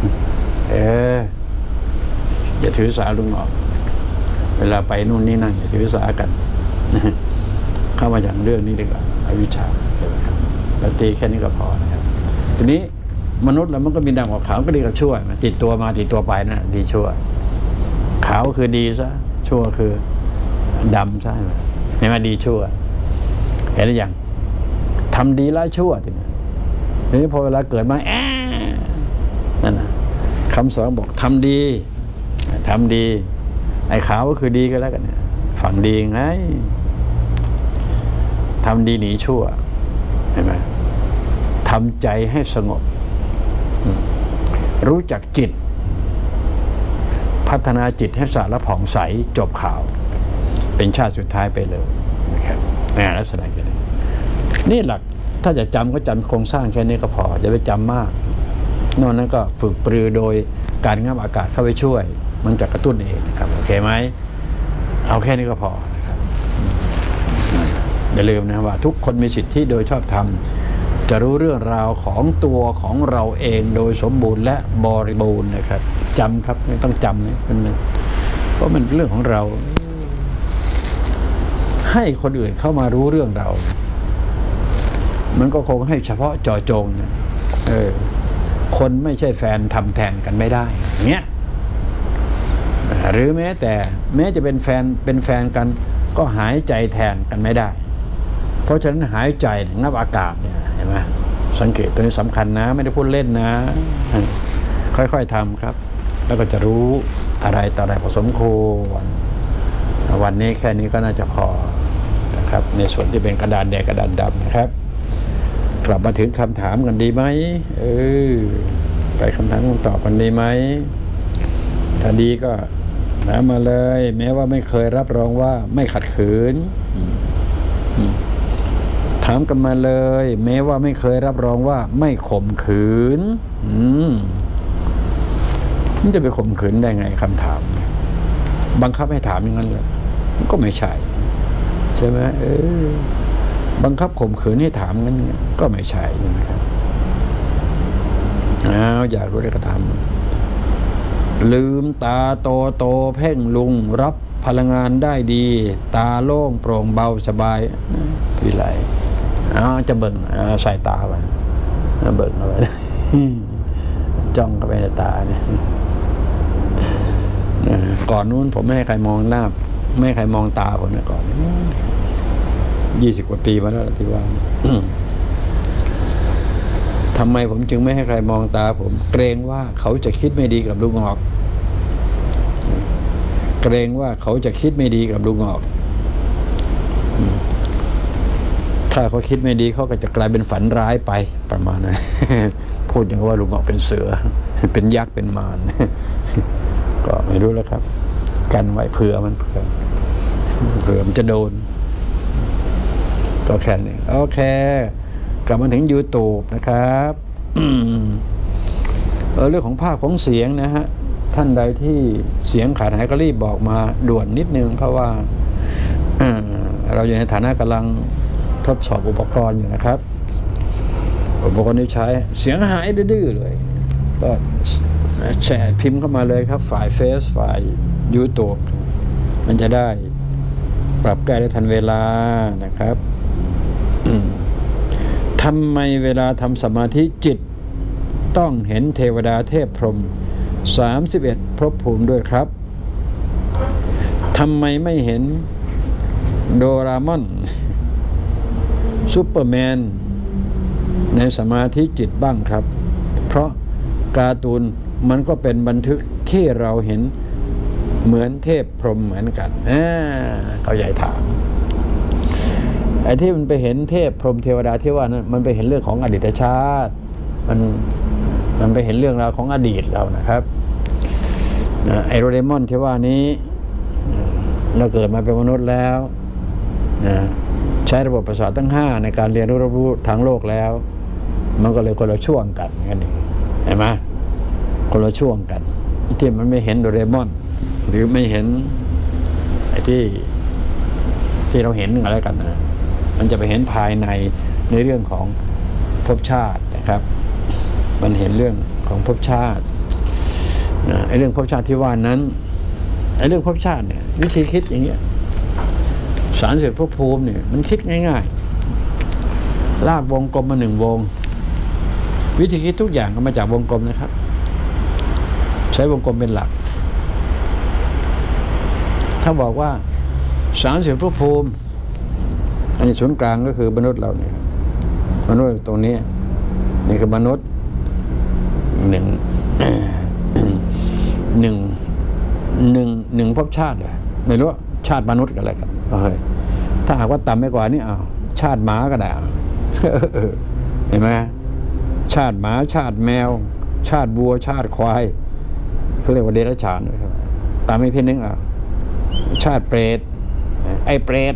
อย่าถือสาลุงออกเวลาไปนู่นนี่นั่นอย่าถือสากันเข้ามาอย่างเรื่องนี้ดีกว่าอวิชชาใช่ไหมครับแล้วตีแค่นี้ก็พอนะครับทีนี้มนุษย์เรามันก็มีดำกับขาวก็ดีกับชั่วติดตัวมาติดตัวไปนะดีชั่วขาวคือดีซะชั่วคือดำซะเห็นไหมดีชั่วเห็นหรือยังทำดีละชั่วทีนี้พอเวลาเกิดมานั่นนะคำสอนบอกทำดีไอ้ขาวก็คือดีก็แล้วกันเนี่ยฝั่งดีไงทำดีหนีชั่วเห็นไหมทำใจให้สงบรู้จักจิตพัฒนาจิตให้สะอาดและผ่องใสจบข่าวเป็นชาติสุดท้ายไปเลยนะครับลักษณะอย่างนี้นี่หลักถ้าจะจำก็จำโครงสร้างแค่นี้ก็พออย่าไปจำมากนอกนั้นก็ฝึกปรือโดยการงับอากาศเข้าไปช่วยมันจะกระตุ้นเองครับโอเคไหมเอาแค่นี้ก็พอนะครับอย่าลืมนะว่าทุกคนมีสิทธิโดยชอบธรรมจะรู้เรื่องราวของตัวของเราเองโดยสมบูรณ์และบริบูรณ์นะครับจำครับไม่ต้องจำเพราะมันเรื่องของเราให้คนอื่นเข้ามารู้เรื่องเรามันก็คงให้เฉพาะเจาะจงนะคนไม่ใช่แฟนทำแทนกันไม่ได้อย่างเงี้ยหรือแม้จะเป็นแฟนกันก็หายใจแทนกันไม่ได้เพราะฉะนั้นหายใจงับอากาศเนี่ยเห็นไหมสังเกตตัวนี้สำคัญนะไม่ได้พูดเล่นนะค่อยๆทำครับแล้วก็จะรู้อะไรต่ออะไรพอสมควรวันนี้แค่นี้ก็น่าจะพอนะครับในส่วนที่เป็นกระดานแดงกระดานดำนะครับกลับมาถึงคำถามกันดีไหมไปคำถามคำตอบกันดีไหมถ้าดีก็ถามมาเลยแม้ว่าไม่เคยรับรองว่าไม่ขัดขืนถามกันมาเลยแม้ว่าไม่เคยรับรองว่าไม่ข่มขืนมันจะไปข่มขืนได้ไงคำถามบังคับให้ถามอย่างนั้นเลยมันก็ไม่ใช่ใช่ไหมบังคับข่มขืนให้ถามงั้นก็ไม่ใช่ใช่ไหมครับอยากรู้ได้ก็ทำลืมตาโตเพ่งลุงรับพลังงานได้ดีตาโล่งโปร่งเบาสบายวิไลจะเบิ่งใส่ตาไปเบิ่งเอาไว้จ้องเข้าไปในตาเนี่ยก่อนนู้นผมไม่ให้ใครมองหน้าไม่ให้ใครมองตาผมเนี่ยก่อน20 กว่าปีมาแล้วที่ว่าทำไมผมจึงไม่ให้ใครมองตาผมเกรงว่าเขาจะคิดไม่ดีกับลุงงอกเกรงว่าเขาจะคิดไม่ดีกับลุงงอกถ้าเขาคิดไม่ดีเขาก็จะกลายเป็นฝันร้ายไปประมาณนั้นพูดอย่างว่าลุงงอกเป็นเสือเป็นยักษ์เป็นมารก็ไม่รู้แล้วครับกันไว้เผื่อมันมันจะโดนก็แค่นี้โอเคกลับมาถึง YouTube นะครับเรื่องของภาพของเสียงนะฮะท่านใดที่เสียงขาดหายก็รีบบอกมาด่วนนิดนึงเพราะว่าเราอยู่ในฐานะกำลังทดสอบอุปกรณ์อยู่นะครับอุปกรณ์ที่ใช้เสียงหายดื้อเลยก็แชร์พิมพ์เข้ามาเลยครับฝ่ายเฟซฝ่าย YouTube มันจะได้ปรับแก้ได้ทันเวลานะครับทำไมเวลาทำสมาธิจิตต้องเห็นเทวดาเทพพรหม31ภพภูมิด้วยครับทำไมไม่เห็นโดรามอนซูเปอร์แมนในสมาธิจิตบ้างครับเพราะการ์ตูนมันก็เป็นบันทึกที่เราเห็นเหมือนเทพพรหมเหมือนกันเขาใหญ่ถามไอ้ที่มันไปเห็นเทพพรหมเทวดาที่ว่านั้นมันไปเห็นเรื่องของอดีตชาติมันไปเห็นเรื่องราวของอดีตเรานะครับไอโดเรมอนที่ว่านี้เราเกิดมาเป็นมนุษย์แล้วใช้ระบบประสาททั้ง5ในการเรียนรู้ทางโลกแล้วมันก็เลยคนละช่วงกันกันเห็นไหมคนละช่วงกันที่มันไม่เห็นโดเรมอนหรือไม่เห็นไอ้ที่เราเห็นอะไรกันนะมันจะไปเห็นภายในเรื่องของภพชาตินะครับมันเห็นเรื่องของภพชาติไอ้เรื่องภพชาติที่ว่านั้นไอ้เรื่องภพชาติเนี่ยวิธีคิดอย่างเงี้ย30ภพภูมิเนี่ยมันคิดง่ายๆลากวงกลมมา1 วงวิธีคิดทุกอย่างก็มาจากวงกลมนะครับใช้วงกลมเป็นหลักถ้าบอกว่า30ภพภูมิอันนี้ศูนย์กลางก็คือมนุษย์เราเนี่ยมนุษย์ตรงนี้นี่คือมนุษย์หนึ่งภพชาติเลยไม่รู้ชาติมนุษย์กันอะไรกันถ้าหากว่าต่ำไม่กว่านี่ชาติหมาก็ได้เห็นไหมชาติหมาชาติแมวชาติวัวชาติควายเขาเรียกว่าเดรัจฉานตามไม่เพี้ยนนึงชาติเปรตไอ้เปรต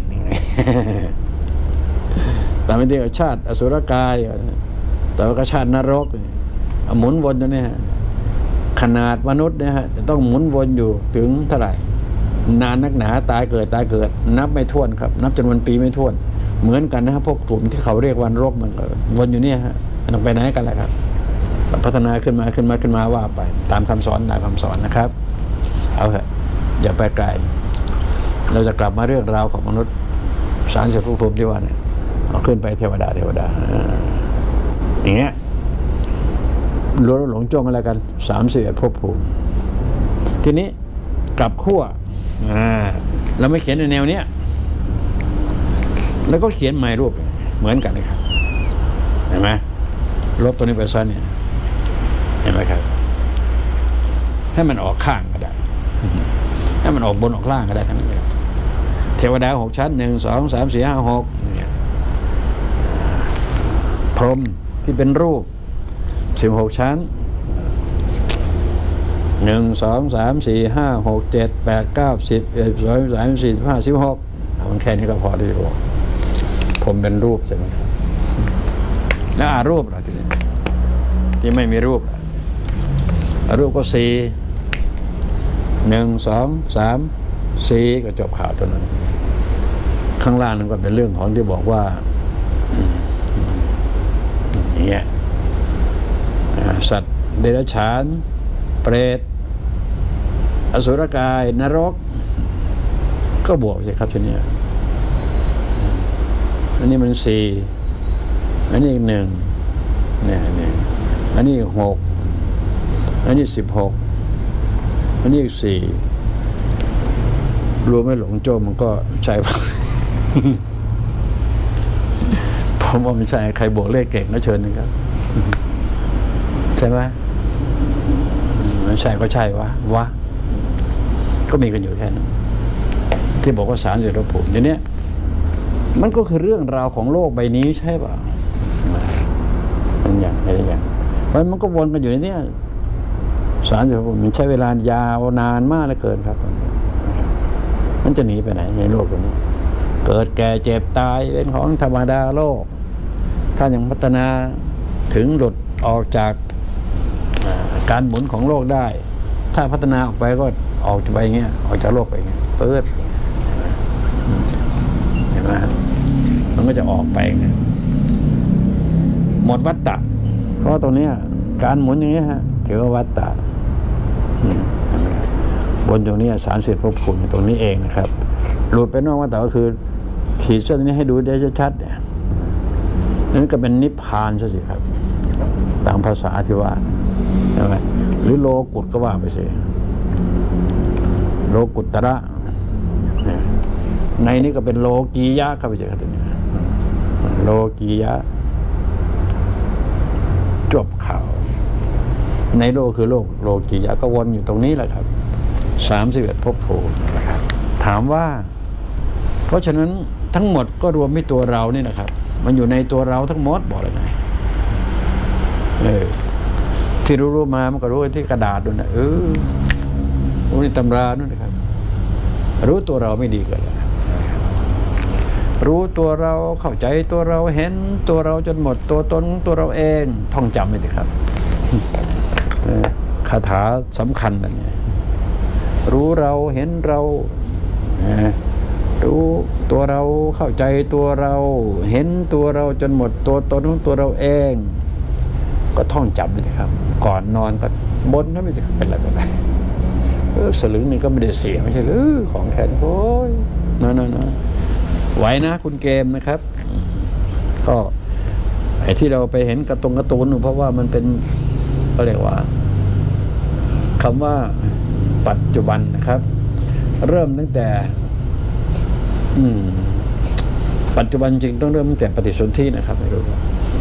แต่ไม่ได้ชาติอสุรกายแต่ว่าก็ชาตินรกหมุนวนอยู่เนี่ยขนาดมนุษย์เนี่ยฮะจะต้องหมุนวนอยู่ถึงเท่าไหร่นานนักหนาตายเกิดนับไม่ถ้วนครับนับจำนวนปีไม่ถ้วนเหมือนกันนะครับพวกกลุ่มที่เขาเรียกวันโรคมันวนอยู่เนี่ยฮะต้องไปไหนกันแหละครับพัฒนาขึ้นมาว่าไปตามคำสอนนะครับเอาเถอะอย่าไปไกลเราจะกลับมาเรื่องราวของมนุษย์30ภพภูมิที่ว่าเนี่ยเอาขึ้นไปเทวดาอย่างเงี้ยหลงจ้องอะไรกัน31ภพภูมิทีนี้กลับขั้วเราไม่เขียนในแนวเนี้ยแล้วก็เขียนหมายรูปเหมือนกันเลยครับเห็นไหมลบตัวนี้ไปซะเนี่ยเห็นไหมครับให้มันออกข้างก็ได้ให้มันออกบนออกล่างก็ได้ทั้งนั้นเลยเทวดา6 ชั้น1 2 3 4 5 6พรหมที่เป็นรูป16 ชั้น1 2 3 4 5 6 7 8 9 10 11 12 13 14 15 16มันแค่นี้ก็พอที่ผมเป็นรูปใช่ไหมแล้วรูปล่ะที่ไม่มีรูปรูปก็4 1 2 3 4ก็จบข่าวตัวนั้นข้างล่างนั้นก็เป็นเรื่องของที่บอกว่าอย่างเงี้ยสัตว์เดรัจฉานเปรตอสุรกายนรกก็บวกใช่ครับทีนี้อันนี้มัน4อันนี้อีก1เนี่ยอันนี้อีก6อันนี้16อันนี้อีก4รวมไม่หลงโจมมันก็ใช่ป่ะ ผมว่าไม่ใช่ใครบวกเลขเก่งก็เชิญนะครับใช่ไหมไม่ใช่ก็ใช่วะก็มีกันอยู่แค่นั้นที่บอกว่า30ภพภูมิอย่างนี้มันก็คือเรื่องราวของโลกใบนี้ใช่ป่ะมันอย่างมันก็วนกันอยู่ในนี้30ภพภูมิมันใช้เวลายาวนานมากเหลือเกินครับมันจะหนีไปไหนในโลกนี้เกิดแก่เจ็บตายเป็นของธรรมดาโลกถ้ายังพัฒนาถึงหลุดออกจากการหมุนของโลกได้ถ้าพัฒนาออกไปก็ออกไปอย่างเงี้ยออกจากโลกไปอย่างเงี้ยเปิดเห็นไหมมันก็จะออกไปไงหมดวัฏฏะเพราะตรงนี้การหมุนอย่างเงี้ยฮะถือว่าวัฏฏะบนตรงนี้30ภพภูมิตรงนี้เองนะครับหลุดไปนอกวัฏฏะก็คือขีดเส้นนี้ให้ดูได้ชัดๆนั่นก็เป็นนิพพานใช่สิครับตามภาษาที่ว่าใช่ไหมหรือโลกุตก็ว่าไปสิโลกุตตระในนี้ก็เป็นโลกียะครับไปเจอกันตรงนี้โลกียะจบข่าวในโลกคือโลกียะก็วนอยู่ตรงนี้แหละครับ31ภพภูมินะครับถามว่าเพราะฉะนั้นทั้งหมดก็รวมไม่ตัวเรานี่นะครับมันอยู่ในตัวเราทั้งหมดบอกเลยไงที่รู้มามันก็รู้ที่กระดาษด้วยนะรู้ในตำราด้วยนะครับรู้ตัวเราไม่ดีเกินเลยรู้ตัวเราเข้าใจตัวเราเห็นตัวเราจนหมดตัวตนตัวเราเองท่องจำไว้สิครับคาถาสำคัญแบบนี้รู้เราเห็นเรารู้ตัวเราเข้าใจตัวเราเห็นตัวเราจนหมดตัวตนของตัวเราเองก็ท่องจำเลยครับก่อนนอนก็บนถ้าไม่จะเป็นอะไรสลึงนี่ก็ไม่ได้เสียไม่ใช่หรือของแทนโอ้ยนะไหวนะคุณเกมนะครับก็ไอ้ที่เราไปเห็นการ์ตูนเพราะว่ามันเป็นก็เรียกว่าคำว่าปัจจุบันนะครับเริ่มตั้งแต่ปัจจุบันจริงต้องเริ่มตั้งแต่ปฏิสนธินะครับไม่รู้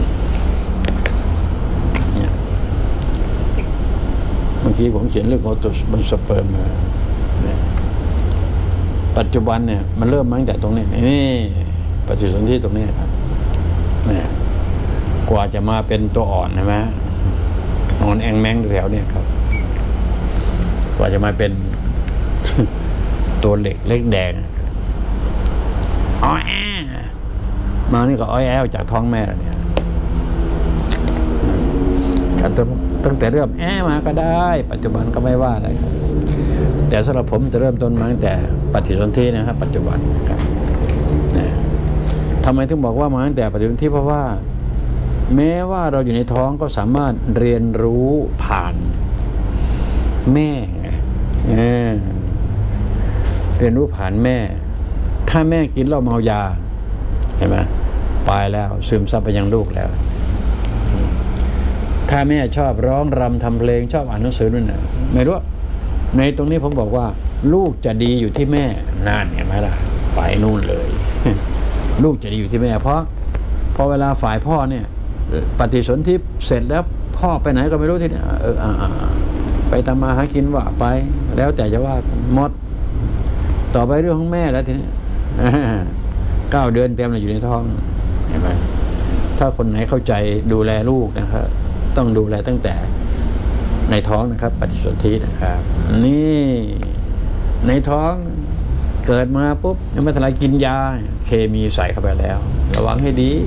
เมื่อกี้ผมเขียนเรื่องของตัวมันสเปิร์มมาปัจจุบันเนี่ยมันเริ่มมาตั้งแต่ตรงนี้นี่ปฏิสนธิตรงนี้ครับเนี่ยกว่าจะมาเป็นตัวอ่อนใช่ไหมนอนแองแมงแถวเนี่ยครับกว่าจะมาเป็นตัวเล็กแดงอ้อยมานี่ก็อ้อยแอวจากท้องแม่แล้วเนี่ยตั้งแต่เริ่มมาก็ได้ปัจจุบันก็ไม่ว่าอะไรครับแต่สำหรับผมจะเริ่มต้นมาตั้งแต่ปฏิสนธินะครับปัจจุบันนะครับทำไมถึงบอกว่ามาตั้งแต่ปฏิสนธิเพราะว่าแม้ว่าเราอยู่ในท้องก็สามารถเรียนรู้ผ่านแม่เรียนรู้ผ่านแม่ถ้าแม่กินเหล้าเมายาเห็นไหมไปแล้วซึมซับไปยังลูกแล้วถ้าแม่ชอบร้องรำทำเพลงชอบอ่านหนังสือนู่นน่ะไม่รู้ในตรงนี้ผมบอกว่าลูกจะดีอยู่ที่แม่นานเห็นไหมล่ะไปนู่นเลย ลูกจะดีอยู่ที่แม่เพราะพอเวลาฝ่ายพ่อเนี่ยปฏิสนธิเสร็จแล้วพ่อไปไหนก็ไม่รู้ทีนี้ไปทำมาหากินว่าไปแล้วแต่จะว่าหมดต่อไปเรื่องของแม่แล้วทีนี้9 เดือนเต็มเลยอยู่ในท้องเห็นไหมถ้าคนไหนเข้าใจดูแลลูกนะครับต้องดูแลตั้งแต่ในท้องนะครับปฏิสนธินะครับนี่ในท้องเกิดมาปุ๊บยังไม่ทันไรกินยาเคมีใส่เข้าไปแล้วระวังให้ดี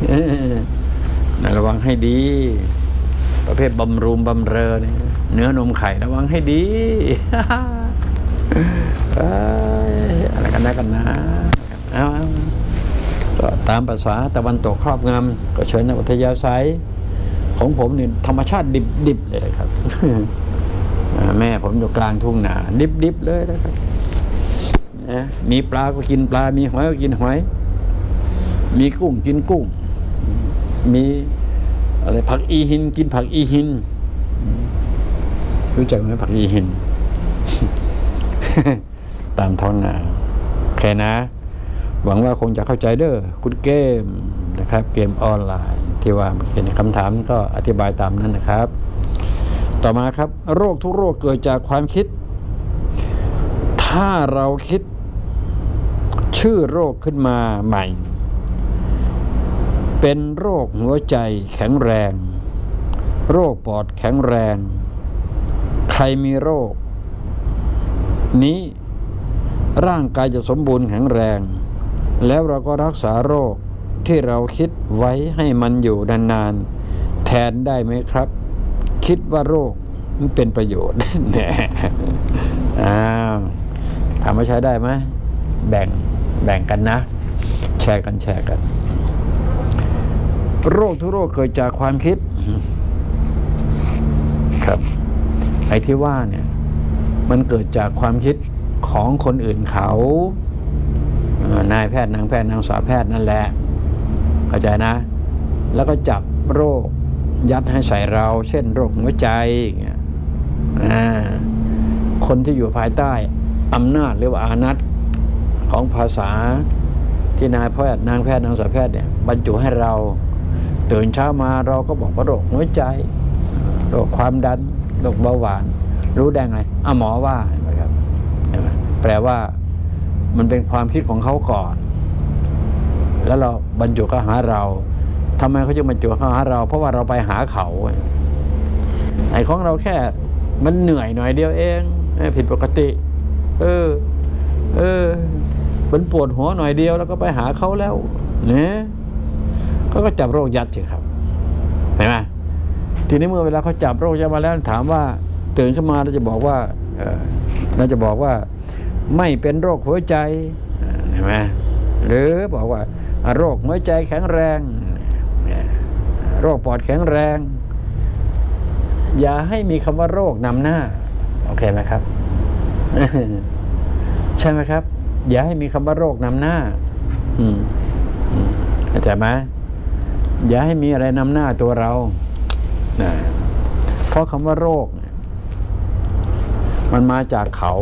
ระวังให้ดีประเภทบำรุงบำเรอเนี่ยเนื้อนมไข่ระวังให้ดีอะไรกันนะเอาก็ตามภาษาตะวันตกครอบงำก็เชิญนักวิทยาศาสตร์ของผมนี่ธรรมชาติดิบๆเลยครับ แม่ผมอยู่กลางทุ่งนาดิบเลยนะครับมีปลาก็กินปลามีหอยก็กินหอยมีกุ้งกินกุ้งมีอะไรผักอีหินกินผักอีหินรู้จักไหมผักอีหิน ตามท้องนาแค่นะหวังว่าคงจะเข้าใจเด้อคุณเกมนะครับเกมออนไลน์ที่ว่าเห็นคำถามก็อธิบายตามนั้นนะครับต่อมาครับโรคทุกโรคเกิดจากความคิดถ้าเราคิดชื่อโรคขึ้นมาใหม่เป็นโรคหัวใจแข็งแรงโรคปอดแข็งแรงใครมีโรคนี้ร่างกายจะสมบูรณ์แข็งแรงแล้วเราก็รักษาโรคที่เราคิดไว้ให้มันอยู่นานๆแทนได้ไหมครับคิดว่าโรคมันเป็นประโยชน์ แน่ถามว่าใช้ได้ไหมแบ่งกันนะแชร์กันโรคทุกโรคเกิดจากความคิดครับไอ้ที่ว่าเนี่ยมันเกิดจากความคิดของคนอื่นเขานายแพทย์นางแพทย์นางสาวแพทย์นั่นแหละเข้าใจนะแล้วก็จับโรคยัดให้ใส่เราเช่นโรคหัวใจอย่างเงี้ยคนที่อยู่ภายใต้อำนาจหรือว่าอานัตของภาษาที่นายแพทย์นางแพทย์นางสาวแพทย์เนี่ยบรรจุให้เราตื่นเช้ามาเราก็บอกว่าโรคหัวใจโรคความดันโรคเบาหวานรู้ได้ไงหมอว่านะครับแปลว่ามันเป็นความคิดของเขาก่อนแล้วเราบรรจุเข้าหาเราทำไมเขาจะบรรจุเข้าหาเราเพราะว่าเราไปหาเขาไอ้ของเราแค่มันเหนื่อยหน่อยเดียวเองผิดปกติมันปวดหัวหน่อยเดียวแล้วก็ไปหาเขาแล้วเนี่ยก็จับโรคยัดสิครับเห็นไหมทีนี้เมื่อเวลาเขาจับโรคยัดมาแล้วถามว่าตื่นขึ้นมาเราจะบอกว่าไม่เป็นโรคหัวใจเห็นไหมหรือบอกว่าโรคหัวใจแข็งแรงโรคปอดแข็งแรงอย่าให้มีคำว่าโรคนำหน้าโอเคไหมครับ ใช่ไหมครับอย่าให้มีคำว่าโรคนำหน้าเข้าใจไหมอย่าให้มีอะไรนำหน้าตัวเราเพราะคำว่าโรคมันมาจากเขา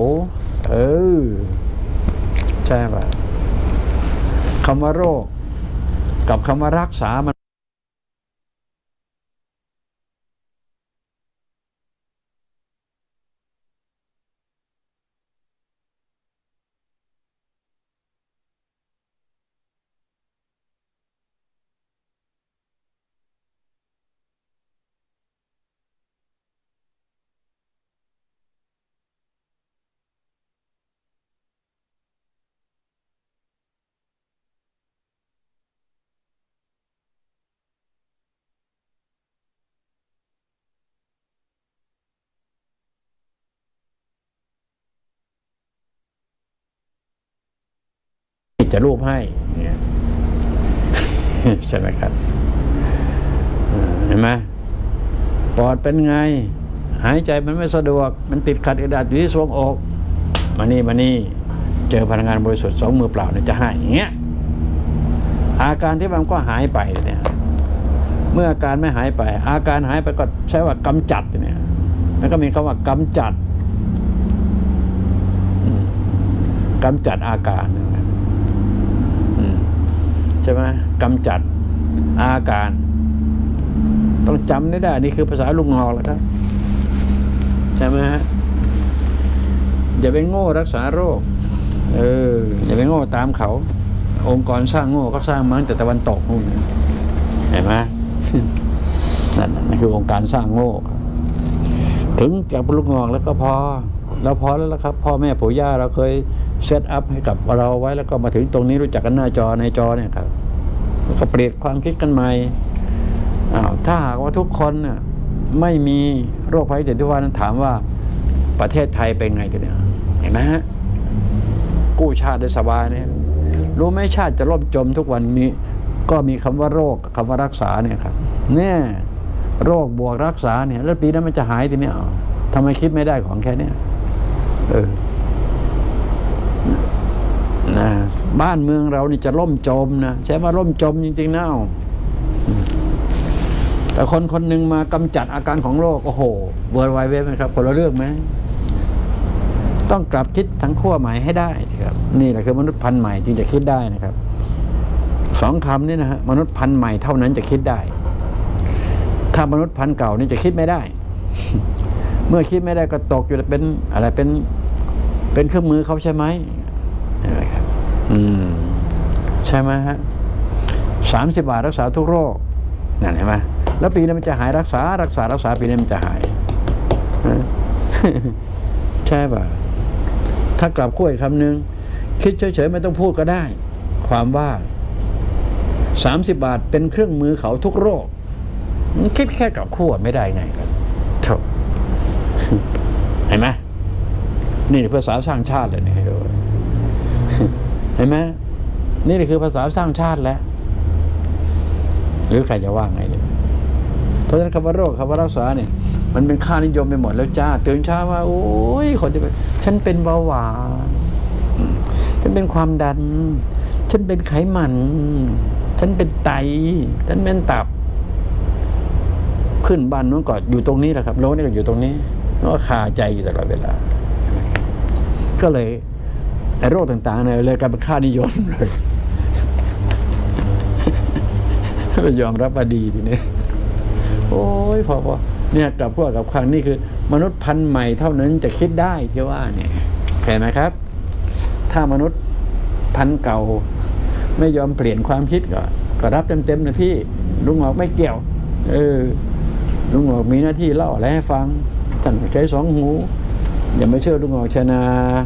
ใช่ป่ะคำว่าโรคกับคำว่ารักษามันจะรูปให้เนี่ยใช่ไหมครับเห็นไหมปอดเป็นไงหายใจมันไม่สะดวกมันติดขัดกระดาษอยู่ที่ทรวงอกมานี่เจอพลังงานบริสุทธิ์2 มือเปล่าเนี่ยจะให้อย่างเงี้ยอาการที่มันก็หายไปเนี่ยเมื่ออาการไม่หายไปอาการหายไปก็ใช้ว่ากำจัดเนี่ยแล้วก็มีคำว่ากำจัดอาการใช่ไหมกำจัดอาการต้องจำได้นี่คือภาษาลุงงอแล้วครับใช่ไหมฮะอย่าไปโง่รักษาโรคอย่าไปโง่ตามเขาองค์กรสร้างโง่ก็สร้างมาตั้งแต่ตะวันตกนู่นเห็นไหมนั่นคือองค์การสร้างโง่ถึงจากลุงงอแล้วก็พอแล้วครับพ่อแม่ปู่ย่าเราเคยเซตอัพให้กับเราไว้แล้วก็มาถึงตรงนี้รู้จักกันหน้าจอในจอเนี่ยครับก็เปลี่ยนความคิดกันใหม่ถ้าหากว่าทุกคนน่ะไม่มีโรคภัยเจ็บที่ว่านั้นถามว่าประเทศไทยเป็นไงกันเนี่ยไหมฮะกู้ชาติได้สบายเนี่ยรู้ไหมชาติจะล่มจมทุกวันนี้ก็มีคำว่าโรคคำว่ารักษาเนี่ยครับเนี่ยโรคบวกรักษาเนี่ยแล้วปีนั้นมันจะหายทีนี้ทำไมคิดไม่ได้ของแค่นี้นะบ้านเมืองเรานี่จะล่มจมนะใช่ว่าล่มจมจริงๆนะแต่คนคนหนึ่งมากำจัดอาการของโรคโอ้โหเวิร์ลไวด์เว็บไหมครับคนละเรื่องไหมต้องกลับคิดทั้งขั้วใหม่ให้ได้ครับนี่แหละคือมนุษย์พันธุ์ใหม่จึงจะคิดได้นะครับสองคำนี้นะฮะมนุษย์พันธุ์ใหม่เท่านั้นจะคิดได้ถ้ามนุษย์พันธุ์เก่านี่จะคิดไม่ได้ เมื่อคิดไม่ได้ก็ตกอยู่เป็นอะไรเป็นเครื่องมือเขาใช่ไหมครับใช่ไหมฮะ30 บาทรักษาทุกโรคนั่นเห็นไหมแล้วปีนี้มันจะหายรักษาปีนี้มันจะหาย ใช่ป่ะถ้ากลับขั้วอีกคำหนึ่งคิดเฉยๆไม่ต้องพูดก็ได้ความว่า30 บาทเป็นเครื่องมือเขาทุกโรคคิดแค่กลับขั้วไม่ได้ไงครับเห็นไหมนี่ภาษาสร้างชาติเลยเนี่ยเห็นไหมนี่คือภาษาสร้างชาติแล้วหรือใครจะว่าไงเพราะฉะนั้นคำว่าโรคคำว่ารักษาเนี่ยมันเป็นค่านิยมไปหมดแล้วจ้าตื่นเช้ามาโอ้ยคนที่เป็นฉันเป็นเบาหวานฉันเป็นความดันฉันเป็นไขมันฉันเป็นไตฉันเป็นตับขึ้นบ้านนู้นก็อยู่ตรงนี้แหละครับโลกนี่ก็อยู่ตรงนี้ก็คาใจอยู่ตลอดเวลาก็เลยไอ้โรคต่างๆเนี่ยเลยกลายเป็นค่านิยมเลยไม่ยอมรับว่าดีทีนี้โอ้ยพอเนี่ยกลับพวกกับครั้งนี้คือมนุษย์พันธุ์ใหม่เท่านั้นจะคิดได้ที่ว่าเนี่ยเข้าใจไหมครับถ้ามนุษย์พันธุ์เก่าไม่ยอมเปลี่ยนความคิดก็รับเต็มๆนะพี่ลุงหงอกไม่เกี่ยวลุงหงอกมีหน้าที่เล่าอะไรให้ฟังท่านใช้สองหูอย่าไม่เชื่อลุงหงอกชนะ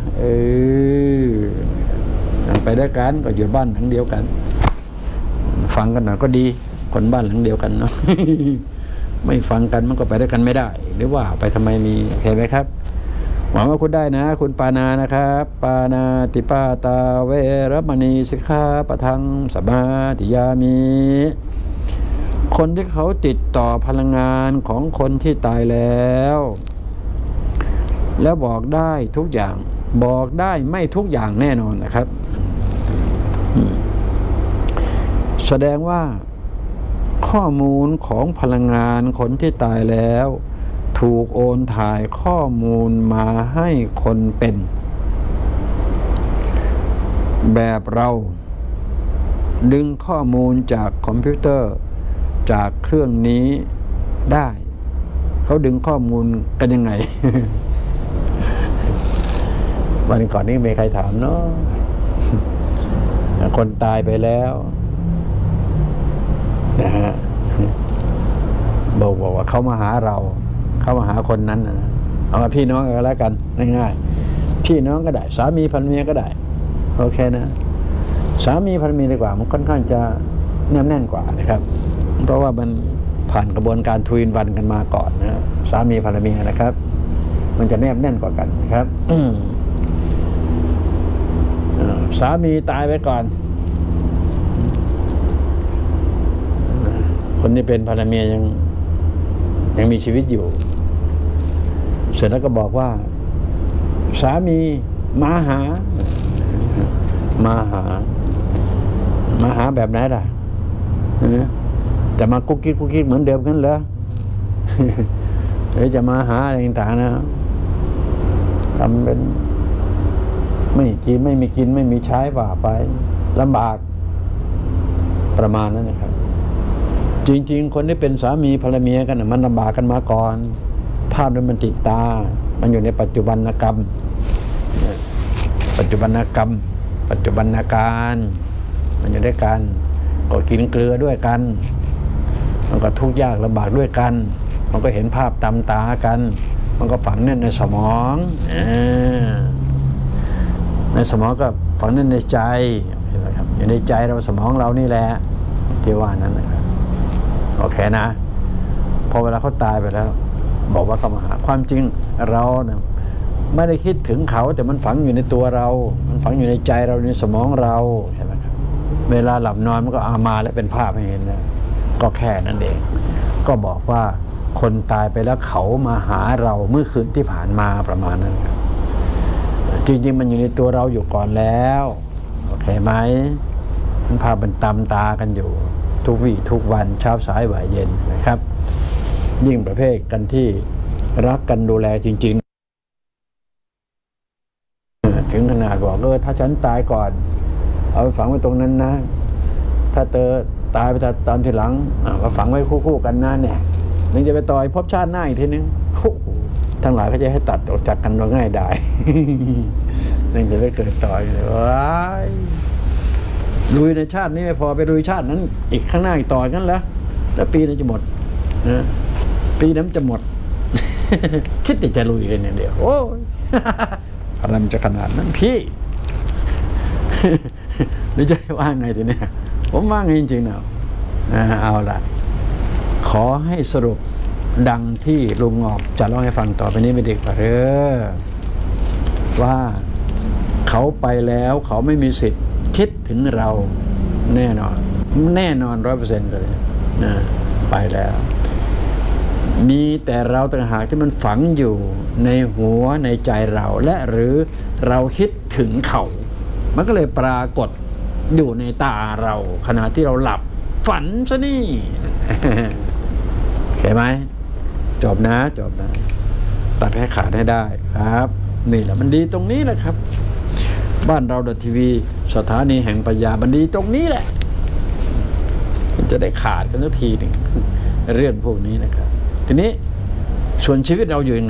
ไปด้วยกันก็อยู่บ้านหลังเดียวกันฟังกันหน่อยก็ดีคนบ้านหลังเดียวกันเนาะ ไม่ฟังกันมันก็ไปด้วยกันไม่ได้หรือว่าไปทำไมมีโอเคไหมครับหวังว่าคุณได้นะคุณปานานะครับปานาติปาตาเวรมณีสิกขาปะทังสมาธิยามีคนที่เขาติดต่อพลังงานของคนที่ตายแล้วบอกได้ทุกอย่างบอกได้ไม่ทุกอย่างแน่นอนนะครับแสดงว่าข้อมูลของพลังงานคนที่ตายแล้วถูกโอนถ่ายข้อมูลมาให้คนเป็นแบบเราดึงข้อมูลจากคอมพิวเตอร์จากเครื่องนี้ได้เขาดึงข้อมูลกันยังไง วันก่อนนี้มีใครถามเนาะ คนตายไปแล้วนะฮะบอกว่าเขามาหาเราเขามาหาคนนั้นนะเอามาพี่น้องกันแล้วกันง่ายๆพี่น้องก็ได้สามีภรรยาก็ได้โอเคนะสามีภรรยาดีกว่ามันค่อนข้างจะแน่นกว่านะครับเพราะว่ามันผ่านกระบวนการทวินวันกันมาก่อนนะสามีภรรยานะครับมันจะแน่นกว่ากันนะครับสามีตายไปก่อนคนที่เป็นภรรยายังมีชีวิตอยู่เสร็จแล้วก็บอกว่าสามีมาหาแบบไหนล่ะจะมากุ๊กกิ๊กเหมือนเดิมกันเหรอหรือจะมาหาอะไรต่างๆนะทำเป็นไม่กินไม่มีกินไม่มีใช้ว่าไปลำบากประมาณนั้นนะครับจริงๆคนที่เป็นสามีภรรยากันมันลำบากกันมาก่อนภาพนั้นมันติดตามันอยู่ในปัจจุบันกรรมปัจจุบันการมันอยู่ด้วยกันก็กินเกลือด้วยกันมันก็ทุกข์ยากลำบากด้วยกันมันก็เห็นภาพตามตากันมันก็ฝังแน่นในสมองในสมองก็ฝังแน่นในใจอยู่ในใจเราสมองเรานี่แหละที่ว่านั้นนะครับโอเคนะพอเวลาเขาตายไปแล้วบอกว่าเขามาหาความจริงเราเนี่ยไม่ได้คิดถึงเขาแต่มันฝังอยู่ในตัวเรา มันฝังอยู่ในใจเราในสมองเราใช่ไหมครับเวลาหลับนอนมันก็มาแล้วเป็นภาพให้เห็นนะก็แค่นั้นเองก็บอกว่าคนตายไปแล้วเขามาหาเราเมื่อคืนที่ผ่านมาประมาณนั้นครับจริงๆมันอยู่ในตัวเราอยู่ก่อนแล้วโอเคไหมมันพาเป็นตำตากันอยู่ทุกวี่ทุกวันเช้าสายบ่ายเย็นนะครับยิ่งประเภทกันที่รักกันดูแลจริงๆถึงขนาดบอกถ้าฉันตายก่อนเอาไปฝังไว้ตรงนั้นนะถ้าตายไปตอนทีหลังก็ฝังไว้คู่กันนะเนี่ยนึงจะไปต่อยพบชาติหน้าอีกทีนึงทั้งหลายก็จะให้ตัดออกจากกันโดยง่ายได้นึงจะได้เกิดต่อยเลยว้ายลุยในชาตินี้ไม่พอไปลุยชาตินั้นอีกข้างหน้าอีกต่อยกันแล้วปีนั้นจะหมดนะปีนั้นจะหมด คิดแต่จะลุยกันอย่างเดียวโอ้ยอะไรมันจะขนาดนั้นพี่หรือจะว่าไงทีนี้ผมว่าไงจริงๆนะเอาล่ะขอให้สรุปดังที่ลุงงอกจะเล่าให้ฟังต่อไปนี้ไม่ดีกว่าเด้อว่าเขาไปแล้วเขาไม่มีสิทธิ์คิดถึงเราแน่นอน100%เลยนะไปแล้วมีแต่เราต่างหากที่มันฝังอยู่ในหัวในใจเราและหรือเราคิดถึงเขามันก็เลยปรากฏอยู่ในตาเราขณะที่เราหลับฝันซะนี่ เข้าไหมจบนะตัดให้ขาดให้ได้ครับนี่แหละมันดีตรงนี้แหละครับบ้านเราทีวีสถานีแห่งปัญญามันดีตรงนี้แหละมันจะได้ขาดกันสักทีหนึ่งเรื่องพวกนี้นะครับทีนี้ส่วนชีวิตเราอยู่ยังไง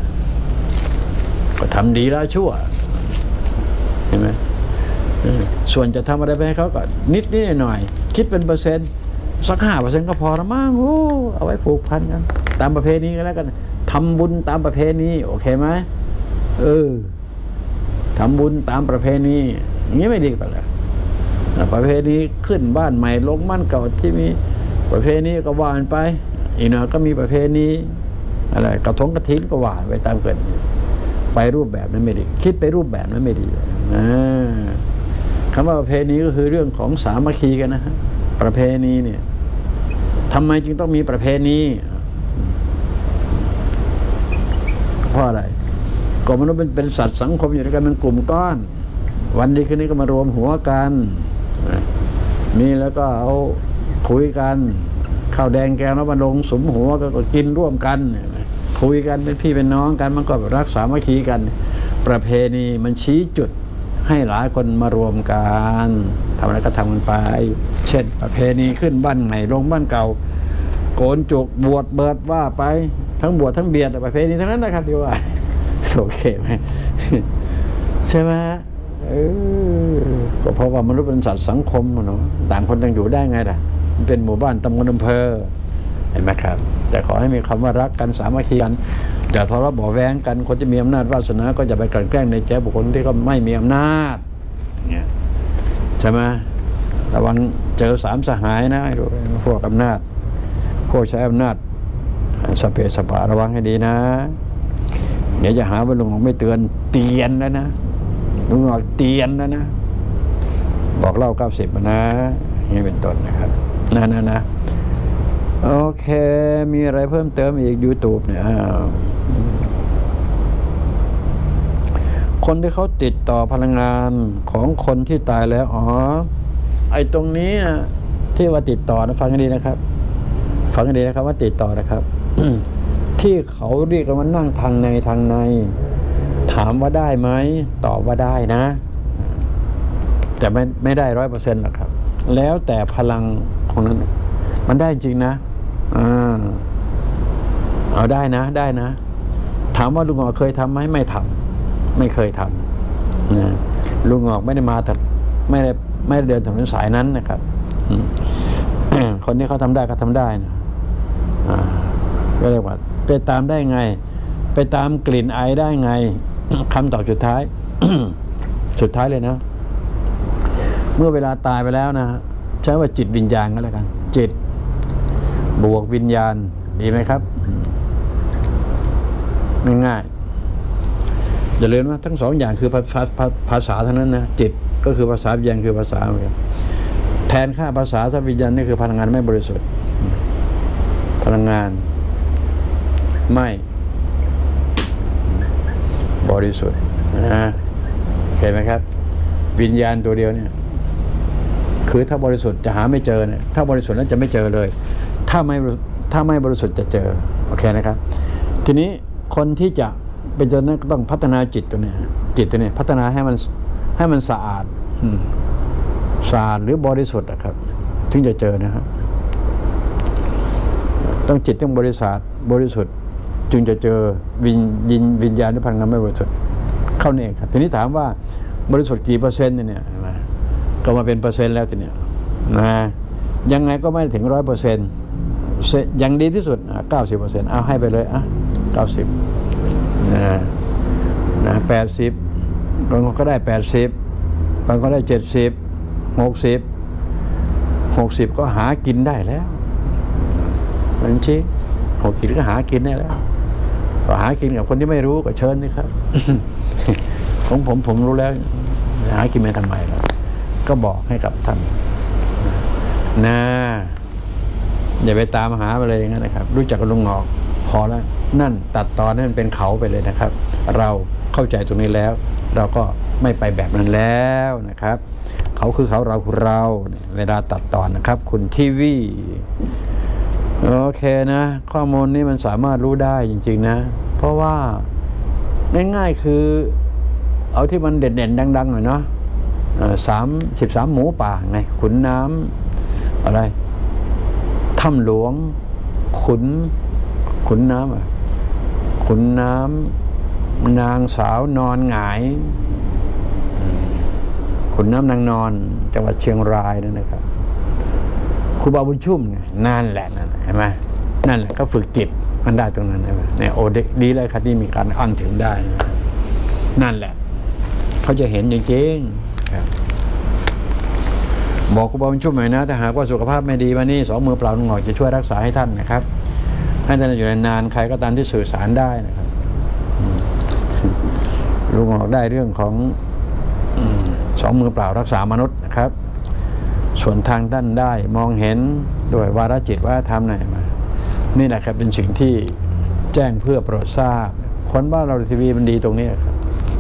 ก็ทำดีแล้วชั่วเห็นไหมส่วนจะทำอะไรไปให้เขาก่อนนิดหน่อยคิดเป็นเปอร์เซ็นต์สัก5%ก็พอละมั้งเอาไว้ผูกพันกันตามประเพณีกันแล้วกันทำบุญตามประเพณีโอเคไหมทำบุญตามประเพณีอย่างนี้ไม่ดีกว่าเลยประเพณีขึ้นบ้านใหม่ลงบ้านเก่าที่มีประเพณีก็ว่ากันไปอีกหน่อยก็มีประเพณีอะไรกระทงกระถิ่นก็ว่าไปตามเกิดไปรูปแบบนั้นไม่ดีคิดไปรูปแบบนั้นไม่ดีคำว่าประเพณีก็คือเรื่องของสามัคคีกันนะฮะประเพณีเนี่ยทำไมจึงต้องมีประเพณีเพราะอะไรก็มนุษย์เป็นสัตว์สังคมอยู่ด้วยกันเป็นกลุ่มก้อนวันดีคืนนี้ก็มารวมหัวกันมีแล้วก็เอาคุยกันข้าวแดงแกงแล้วมาลงสมหัวก็กินร่วมกันคุยกันเป็นพี่เป็นน้องกันมันก็รักสามัคคีกันประเพณีมันชี้จุดให้หลายคนมารวมกันทำอะไรก็ทำกันไปเช่นประเพณีขึ้นบ้านใหม่ลงบ้านเก่าโกนจุกบวชเบิดว่าไปทั้งบวชทั้งเบียดประเพณีทั้งนั้นนะครับที่ว่าโอเคไหมใช่ไหมก็เพราะว่ามนุษย์เป็นสัตว์สังคมเนาะต่างคนต่างอยู่ได้ไงล่ะมันเป็นหมู่บ้านตำบลอำเภอเห็นไหมครับแต่ขอให้มีคำว่ารักกันสามัคคีกันอย่าทะเลาะเบาะแว้งกันคนจะมีอำนาจวาสนาก็จะไปกลั่นแกล้งในใจบุคคลที่ก็ไม่มีอำนาจเนี่ยใช่ไหมระวังเจอ3 สหายนะพวกอำนาจพวกใช้อำนาจสเปสปะระวังให้ดีนะเดี๋ยวจะหาว่าลุงไม่เตือนเตียนแล้วนะลุงบอกเตียนแล้วนะบอกเล่า90นะนี่เป็นต้นนะครับนะโอเคมีอะไรเพิ่มเติมอีก YouTube เนี่ยคนที่เขาติดต่อพลังงานของคนที่ตายแล้วไอ้ตรงนี้นะที่ว่าติดต่อนะฟังให้ดีนะครับฟังให้ดีนะครับว่าติดต่อนะครับ ที่เขาเรียกกันว่านั่งทางในถามว่าได้ไหมตอบว่าได้นะแต่ไม่ได้100%หรอกครับแล้วแต่พลังของนั้นมันได้จริงนะเอาได้นะถามว่าลุงงอกเคยทำไหมไม่ทำไม่เคยทำนะลุงงอกไม่ได้มาแต่ไม่ได้เดินถนนสายนั้นนะครับ คนที่เขาทำได้ก็ทำได้นะก็เรียกว่าไปตามได้ไงไปตามกลิ่นไอได้ไง คำตอบสุดท้าย สุดท้ายเลยนะเมื่อเวลาตายไปแล้วนะใช้ว่าจิตวิญญาณก็แล้วกันจิตบวกวิญญาณดีไหมครับง่ายอย่าลืมว่าทั้งสองอย่างคือภาษาเท่านั้นนะจิตก็คือภาษาวิญญาณคือภาษาแทนค่าภาษาทรัพย์วิญญาณนี่คือพลังงานไม่บริสุทธิ์พลังงานไม่บริสุทธิ์นะเห็นไหมครับวิญญาณตัวเดียวเนี่ยคือถ้าบริสุทธิ์จะหาไม่เจอเนี่ยถ้าบริสุทธิ์แล้วจะไม่เจอเลยถ้าไม่บริสุทธิ์จะเจอโอเคนะครับทีนี้คนที่จะเป็นจนนั้นก็ต้องพัฒนาจิตตัวนี้พัฒนาให้มันสะอาดหรือบริสุทธิ์นะครับถึงจะเจอนะครับต้องจิตต้องบริสุทธิ์จึงจะเจอวิญญาณหรือพลังงานไม่บริสุทธิ์เข้านี่เองครับทีนี้ถามว่าบริสุทธิ์กี่เปอร์เซ็นต์เนี่ยก็มาเป็นเปอร์เซ็นต์แล้วทีเนี้ยนะยังไงก็ไม่ถึง100%ยังดีที่สุด90%เอาให้ไปเลย90นะ80บางคนก็ได้80บางคนก็ได้70 60ก็หากินได้แล้วจริง60ก็หากินได้แล้วก็หากินกับคนที่ไม่รู้ก็เชิญนี่ครับ ของผมรู้แล้วหากินไม่ทำไมแล้วก็บอกให้กับท่านนะอย่าไปตามหาไปเลยอย่างนั้นนะครับรู้จักกับลุงงอกพอแล้วนั่นตัดตอนนั้นเป็นเขาไปเลยนะครับเราเข้าใจตรงนี้แล้วเราก็ไม่ไปแบบนั้นแล้วนะครับเขาคือเขาเราคือเราเวลาตัดตอนนะครับคุณทีวีโอเคนะข้อมูลนี้มันสามารถรู้ได้จริงๆนะเพราะว่าง่ายๆคือเอาที่มันเด่นๆดังๆหน่อยเนาะ13หมูป่าไงขุนน้ำอะไรถ้ำหลวงขุนน้ำนางสาวนอนหงายขุนน้ำนางนอนจังหวัดเชียงรายนั่นนะครับครูบาบุญชุ่มไงนั่นแหละเห็นไหมนั่นแหละก็ฝึกจิตมันได้ตรงนั้นใช่ไหมเนี่ยโอเด็กดีเลยครับที่มีการอ้างถึงได้นั่นแหละเขาจะเห็นจริงๆครับบอกครูบาบุญชุ่มหน่อยนะถ้าหากว่าสุขภาพไม่ดีมานี่2 มือเปล่าลุงหงอกจะช่วยรักษาให้ท่านนะครับให้ท่านอยู่นานๆใครก็ตามที่สื่อสารได้นะครับลุงหงอกได้เรื่องของ2 มือเปล่ารักษามนุษย์นะครับส่วนทางท่านได้มองเห็นด้วยวาระจิตว่าทำไหนมานี่แหละครับเป็นสิ่งที่แจ้งเพื่อโปรดทราบคนบ้านเราทีวีมันดีตรงนี้ครับ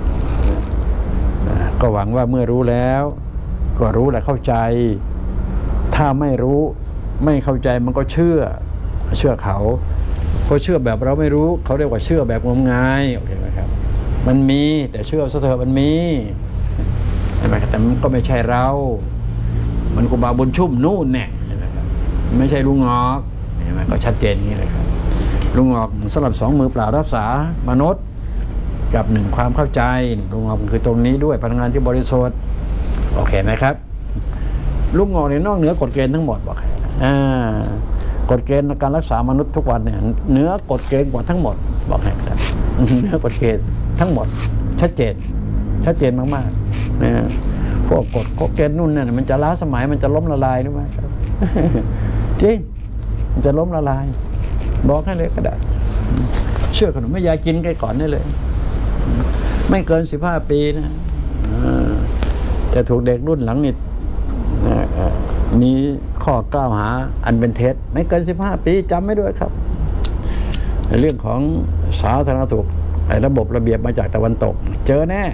ก็หวังว่าเมื่อรู้แล้วก็รู้และเข้าใจถ้าไม่รู้ไม่เข้าใจมันก็เชื่อเขาเพราะเชื่อแบบเราไม่รู้เขาเรียกว่าเชื่อแบบงมงายโอเคไหมครับมันมีแต่เชื่อซะเถอะมันมีใช่ไหมแต่มันก็ไม่ใช่เรามันครูบาบุญชุ่มนู่นเนี่ยใช่ไหมครับไม่ใช่ลุงงอกเห็นไหมก็ชัดเจนนี้เลยครับลุงงอกสำหรับ2 มือเปล่ารักษามนุษย์กับ1 ความเข้าใจลุงงอกคือตรงนี้ด้วยพลังงานที่บริสุทธิ์โอเคไหมครับลุงงอกในนอกเหนือกฎเกณฑ์ทั้งหมดบอกกฎเกณฑ์ในการรักษามนุษย์ทุกวันเนี่ยเหนือกฎเกณฑ์กว่าทั้งหมดบอกให้ครับเหนือกฎเกณฑ์ทั้งหมดชัดเจนมากๆนะพวกกฎเกณฑ์นู่นเนี่ยมันจะล้าสมัยมันจะล้มละลายหรือไม่ครับจริงมันจะล้มละลายบอกให้เลยก็ได้เชื่อขนมแม่ยายกินใกล้ก่อนได้เลยไม่เกิน15 ปีนะจะถูกเด็กรุ่นหลังนี่มีข้อกล่าวหาอันเป็นเท็จไม่เกิน15 ปีจำไม่ด้วยครับในเรื่องของสาธารณสุขระบบระเบียบมาจากตะวันตกเจอแน่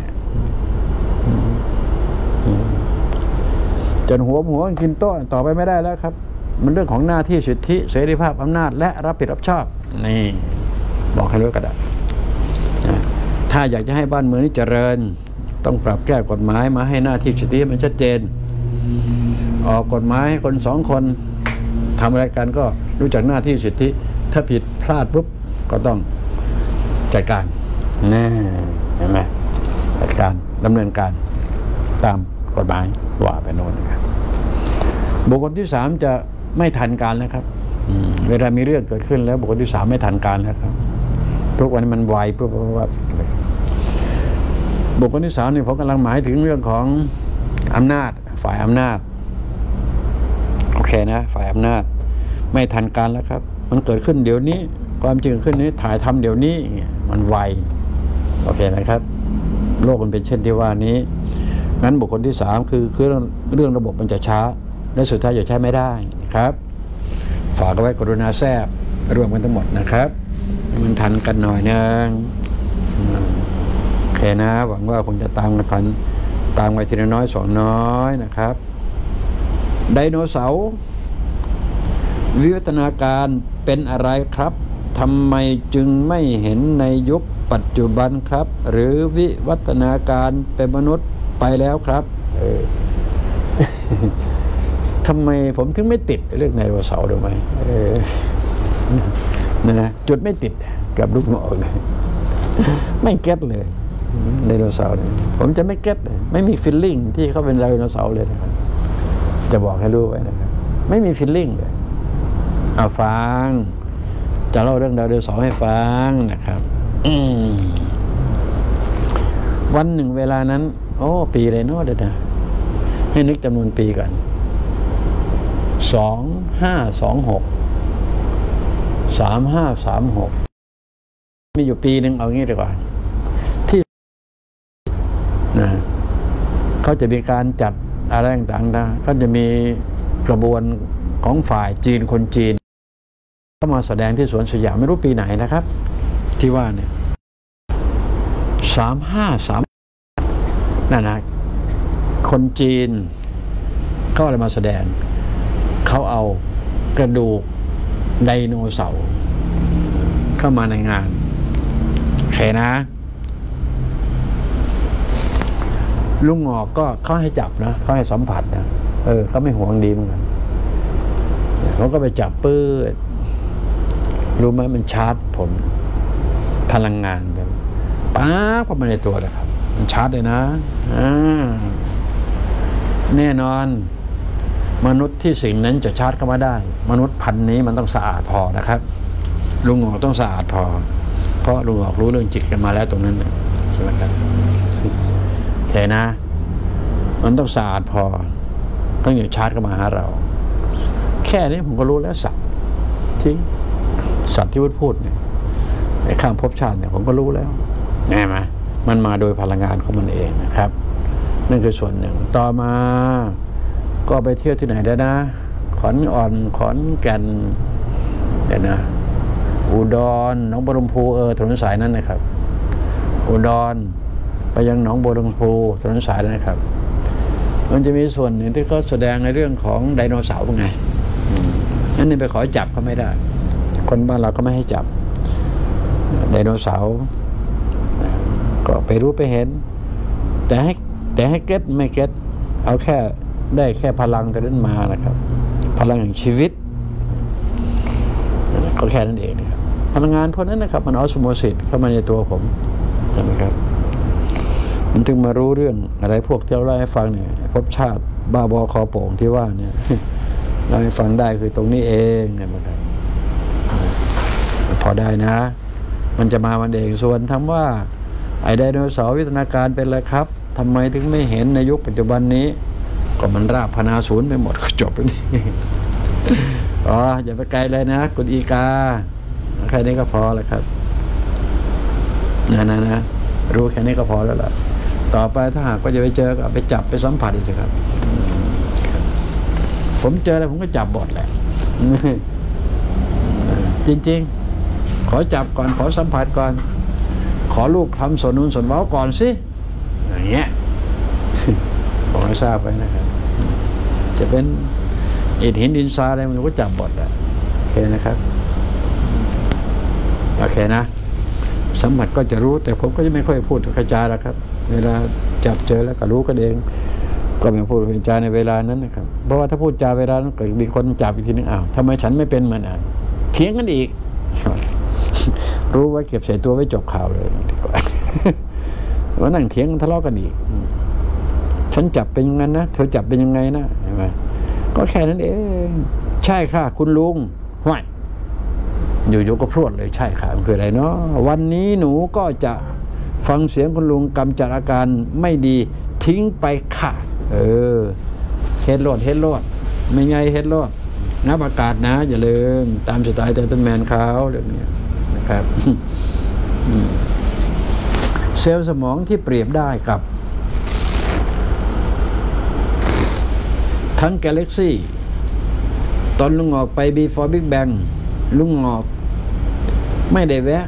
จนหัวกินโต๊ะต่อไปไม่ได้แล้วครับมันเรื่องของหน้าที่สิทธิเสรีภาพอำนาจและรับผิดรับชอบนี่บอกให้รู้ก็ได้ถ้าอยากจะให้บ้านเมืองนี้เจริญต้องปรับแก้กฎหมายมาให้หน้าที่สิทธิมันชัดเจนออกกฎหมายให้คน2 คนทำอะไรกันก็รู้จักหน้าที่สิทธิถ้าผิดพลาดปุ๊บก็ต้องจัดการนี่เห็นไหมจัดการดำเนินการตามกฎหมายว่าไปโน่นนะครับบุคคลที่3จะไม่ทันการแล้วครับเวลามีเรื่องเกิดขึ้นแล้วบุคคลที่3ไม่ทันการแล้วครับทุกวันนี้มันไวปุ๊บว่าบุคคลที่3นี่ผมกำลังหมายถึงเรื่องของอำนาจฝ่ายอำนาจโอเคนะฝ่ายอำนาจไม่ทันการแล้วครับมันเกิดขึ้นเดี๋ยวนี้ความจริงขึ้นนี้ถ่ายทำเดี๋ยวนี้มันไวโอเคไหมครับโลกมันเป็นเช่นที่ว่านี้งั้นบุคคลที่สามคือเรื่องระบบมันจะช้าและสุดท้ายจะใช้ไม่ได้ครับฝากเอาไว้กรุณาแทรกรวมกันทั้งหมดนะครับมันทันกันหน่อยนึงโอเคนะหวังว่าคงจะตามกันทันตามไปทีละน้อยสองน้อยนะครับไดโนเสาร์วิวัฒนาการเป็นอะไรครับทำไมจึงไม่เห็นในยุคปัจจุบันครับหรือวิวัฒนาการเป็นมนุษย์ไปแล้วครับทำไมผมถึงไม่ติดเรื่องไดโนเสาร์ดูไหมนะจุดไม่ติดกับลูกหมอเลยไม่เก็ตเลยไดโนเสาร์เนี่ยผมจะไม่เก็ตเลยไม่มีฟีลลิ่งที่เขาเป็นไดโนเสาร์เลยนะครับจะบอกให้รู้ไว้นะครับไม่มีฟีลลิ่งเลยเอาฟังจะเล่าเรื่องไดโนเสาร์ให้ฟังนะครับวันหนึ่งเวลานั้นโอ้ปีอะไรเนาะเดี๋ยวนะให้นึกจำนวนปีก่อน2526 3536มีอยู่ปีหนึ่งเอางี้ดีกว่าที่นะเขาจะมีการจัดอะไรต่างๆเขาจะมีกระบวนของฝ่ายจีนคนจีนเข้ามาแสดงที่สวนสยามไม่รู้ปีไหนนะครับที่ว่าเนี่ย353นั่นนะคนจีนเขาอะไรมาแสดงเขาเอากระดูกไดโนเสาร์เข้ามาในงานโอเคนะลุงหงอกก็เขาให้จับนะเขาให้สัมผัสนะเขาไม่ห่วงดีเหมือนกันเขาก็ไปจับปื้ดรู้ไหมมันชาร์จผมพลังงานแบบป๊าบเข้ามาในตัวเลยครับมันชาร์จเลยนะแน่นอนมนุษย์ที่สิ่งนั้นจะชาร์จเข้ามาได้มนุษย์พันธุ์นี้มันต้องสะอาดพอนะครับลุงหงอกต้องสะอาดพอเพราะลุงหงอกรู้เรื่องจิตกันมาแล้วตรงนั้นใช่ไหมครับแค่นะมันต้องสะอาดพอต้องอยู่ชาร์จเข้ามาหาเราแค่นี้ผมก็รู้แล้วสัตว์ที่พูดเนี่ยไอ้ข้ามภพชาติเนี่ยผมก็รู้แล้วแน่ไหมมันมาโดยพลังงานของมันเองนะครับนั่นคือส่วนหนึ่งต่อมาก็ไปเที่ยวที่ไหนได้นะขอนอ่อนขอนแก่นเดี๋ยวนะอุดรหนองบัวลำพูถนนสายนั้นนะครับอุดรไปยังหนองบัวลำพูถนนสายนั้นนะครับมันจะมีส่วนหนึ่งที่เขาแสดงในเรื่องของไดโนเสาร์ไงนั่นนี่ไปขอจับเขาไม่ได้คนบ้านเราก็ไม่ให้จับไดโนเสาร์ก็ไปรู้ไปเห็นแต่ให้เก็ตไม่เก็ตเอาแค่ได้แค่พลังกันนั้นมานะครับพลังแห่งชีวิตก็แค่นั้นเองนะครับพลังงานพวกนั้นนะครับมันออสโมซิสเข้ามาในตัวผมใช่ไหมครับมันจึงมารู้เรื่องอะไรพวกที่เราเล่าให้ฟังเนี่ยภพชาติบ้าบอคอโป่งที่ว่าเนี่ยเราให้ฟังได้คือตรงนี้เองนะครับพอได้นะมันจะมามันเองส่วนทำว่าไอ้ไดโนเสาร์วิวัฒนาการเป็นอะไรครับทำไมถึงไม่เห็นในยุคปัจจุบันนี้ก็มันราบพนาศูนย์ไปหมดก็จบแล้วนี่อย่าไปไกลเลยนะคุณอีกาแค่นี้ก็พอแล้วครับนะรู้แค่นี้ก็พอแล้วล่ะต่อไปถ้าหากว่าจะไปเจอก็ไปจับไปสัมผัสอีกสิครับผมเจอแล้วผมก็จับบทแหละจริงๆขอจับก่อนขอสัมผัสก่อนขอลูกทำสนนุนสนเว้าก่อนสิอย่างเงี้ยบอกให้ทราบไว้นะครับจะเป็นอิฐหินดินทรายอะไรมันก็จับบทโอเคนะครับโอเคนะสัมผัสก็จะรู้แต่ผมก็จะไม่ค่อยพูดกระจายแล้วครับเวลาจับเจอแล้วก็รู้กันเองก็ไม่พูดกระจายในเวลานั้นนะครับเพราะว่าถ้าพูดจาเวลานั้นก็มีคนจับอีกทีนึงทำไมฉันไม่เป็นเหมือนเถียงกันอีกรู้ไว้เก็บใส่ตัวไว้จบข่าวเลยดีกว่าว่านั่งเถียงทะเลาะกันอีกฉันจับเป็นยังไงนะเธอจับเป็นยังไงนะใช่ไหมก็แค่นั้นเองใช่ค่ะคุณลุงห่วยอยู่ๆก็พรวดเลยใช่ค่ะมันคืออะไรเนาะวันนี้หนูก็จะฟังเสียงคุณลุงกำจัดอาการไม่ดีทิ้งไปค่ะเฮ็ดโลดไม่ไงเฮ็ดโลดนับอากาศนะอย่าลืมตามสไตล์ไททันแมนเขาเรื่องนี้นะครับเซลล์สมองที่เปรียบได้กับทั้งกาแล็กซี่ตอนลุงออกไป before Big Bang ลุงออกไม่ได้แวะ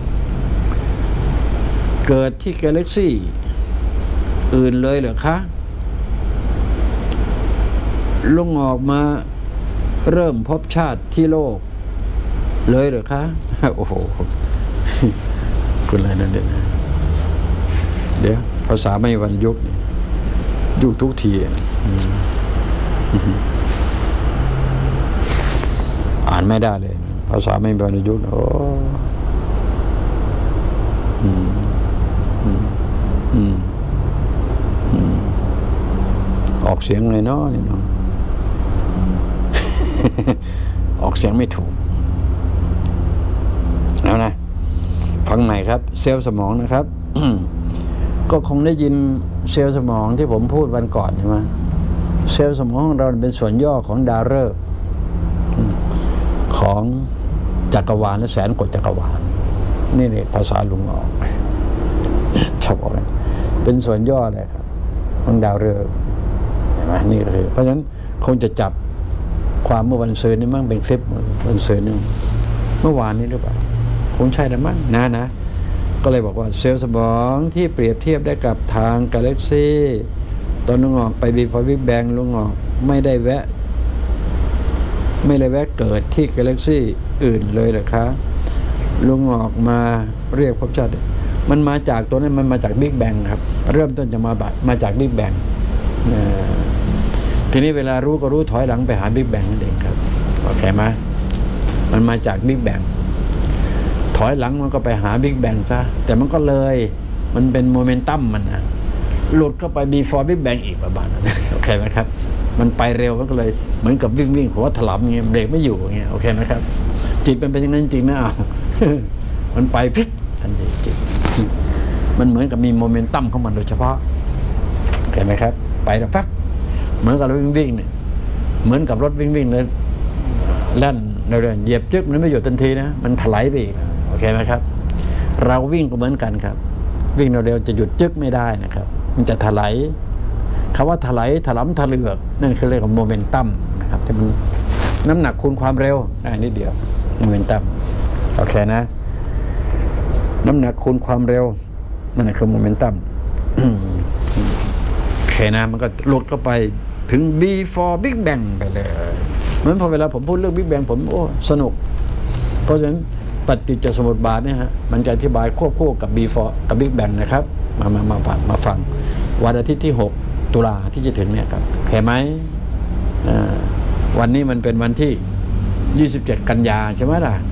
เกิดที่กาแล็กซี่อื่นเลยเหรอคะลุงออกมาเริ่มพบชาติที่โลกเลยเหรอคะโอ้โหคุณอะไรนั่นเดี๋ยวภาษาไม่วันยุคยุคทุกทีอ่านไม่ได้เลยภาษาไม่บรรยุทธ์โอ้ออกเสียงเลยเนาะนี่เนาะ ออกเสียงไม่ถูกแล้วนะฟังใหม่ครับเซลล์สมองนะครับ ก็คงได้ยินเซลล์สมองที่ผมพูดวันก่อนใช่ไหมเซลล์สมองของเราเป็นส่วนย่อของดาวฤกษ์ของจักรวาลและแสนกว่าจักรวาลนี่เนี่ยภาษาลุงออกชอบบอกเลยเป็นส่วนย่อเลยครับของดาวฤกษ์เห็นไหมนี่คือเพราะฉะนั้นคงจะจับความเมื่อวันศุกร์นี่มั่งเป็นคลิปวันศุกร์นึงเมื่อวานนี้หรือเปล่าคงใช่แล้วมั้งนะก็เลยบอกว่าเซลล์สมองที่เปรียบเทียบได้กับทางกาแล็กซี่ตอนลุงออกไป before Big Bang ลุงออกไม่ได้แวะเกิดที่กาแล็กซี่อื่นเลยเหรอคะลุงออกมาเรียกพบชาติมันมาจากตัวนั้นมันมาจาก Big Bang ครับเริ่มต้นจะมาจาก Big Bang ทีนี้เวลารู้ก็รู้ถอยหลังไปหา Big Bang นั่นเองครับโอเคไหมมันมาจาก Big Bang ถอยหลังมันก็ไปหา Big Bang ซะแต่มันก็เลยมันเป็นโมเมนตัมมันนะหลุดเข้าไป before Big Bang อีกประมาณนั้นโอเคไหมครับมันไปเร็วมันก็เลยเหมือนกับวิ่งหัวถลำเงี้ยเบรกไม่อยู่เงี้ยโอเคไหมครับจิตมันเป็นอย่างนั้นจริงนะมันไปพิษทันทีจิตมันเหมือนกับมีโมเมนตัมของมันโดยเฉพาะโอเคไหมครับไปแล้วปั๊บเหมือนกับรถวิ่งเนี่ยเหมือนกับรถวิ่งเลยลั่นเดินเหยียบจึ๊กมันไม่หยุดทันทีนะมันถลายไปอีกโอเคไหมครับเราวิ่งก็เหมือนกันครับวิ่งเร็วจะหยุดจึ๊กไม่ได้นะครับมันจะถลายคำว่าถลายถลำถลือกนั่นคือเรียกว่าโมเมนตัมนะครับที่มันน้ำหนักคูณความเร็วนิดเดียวโมเมนตัมโอเคนะน้ำหนักคูณความเร็วนั่นคือโมเมนตัมโอเคนะมันก็หลุดเข้าไปถึง before Big Bang ไปเลยเหมือนพอเวลาผมพูดเรื่อง Big Bang ผมสนุกเพราะฉะนั้นปฏิจจสมุปบาทเนี่ยฮะมันจะอธิบายควบคู่กับ before กับ Big Bang นะครับมาฟังวันอาทิตย์ที่6 ตุลาที่จะถึงเนี่ยครับเห็นไหมวันนี้มันเป็นวันที่27 กันยาใช่ไหมล่ะ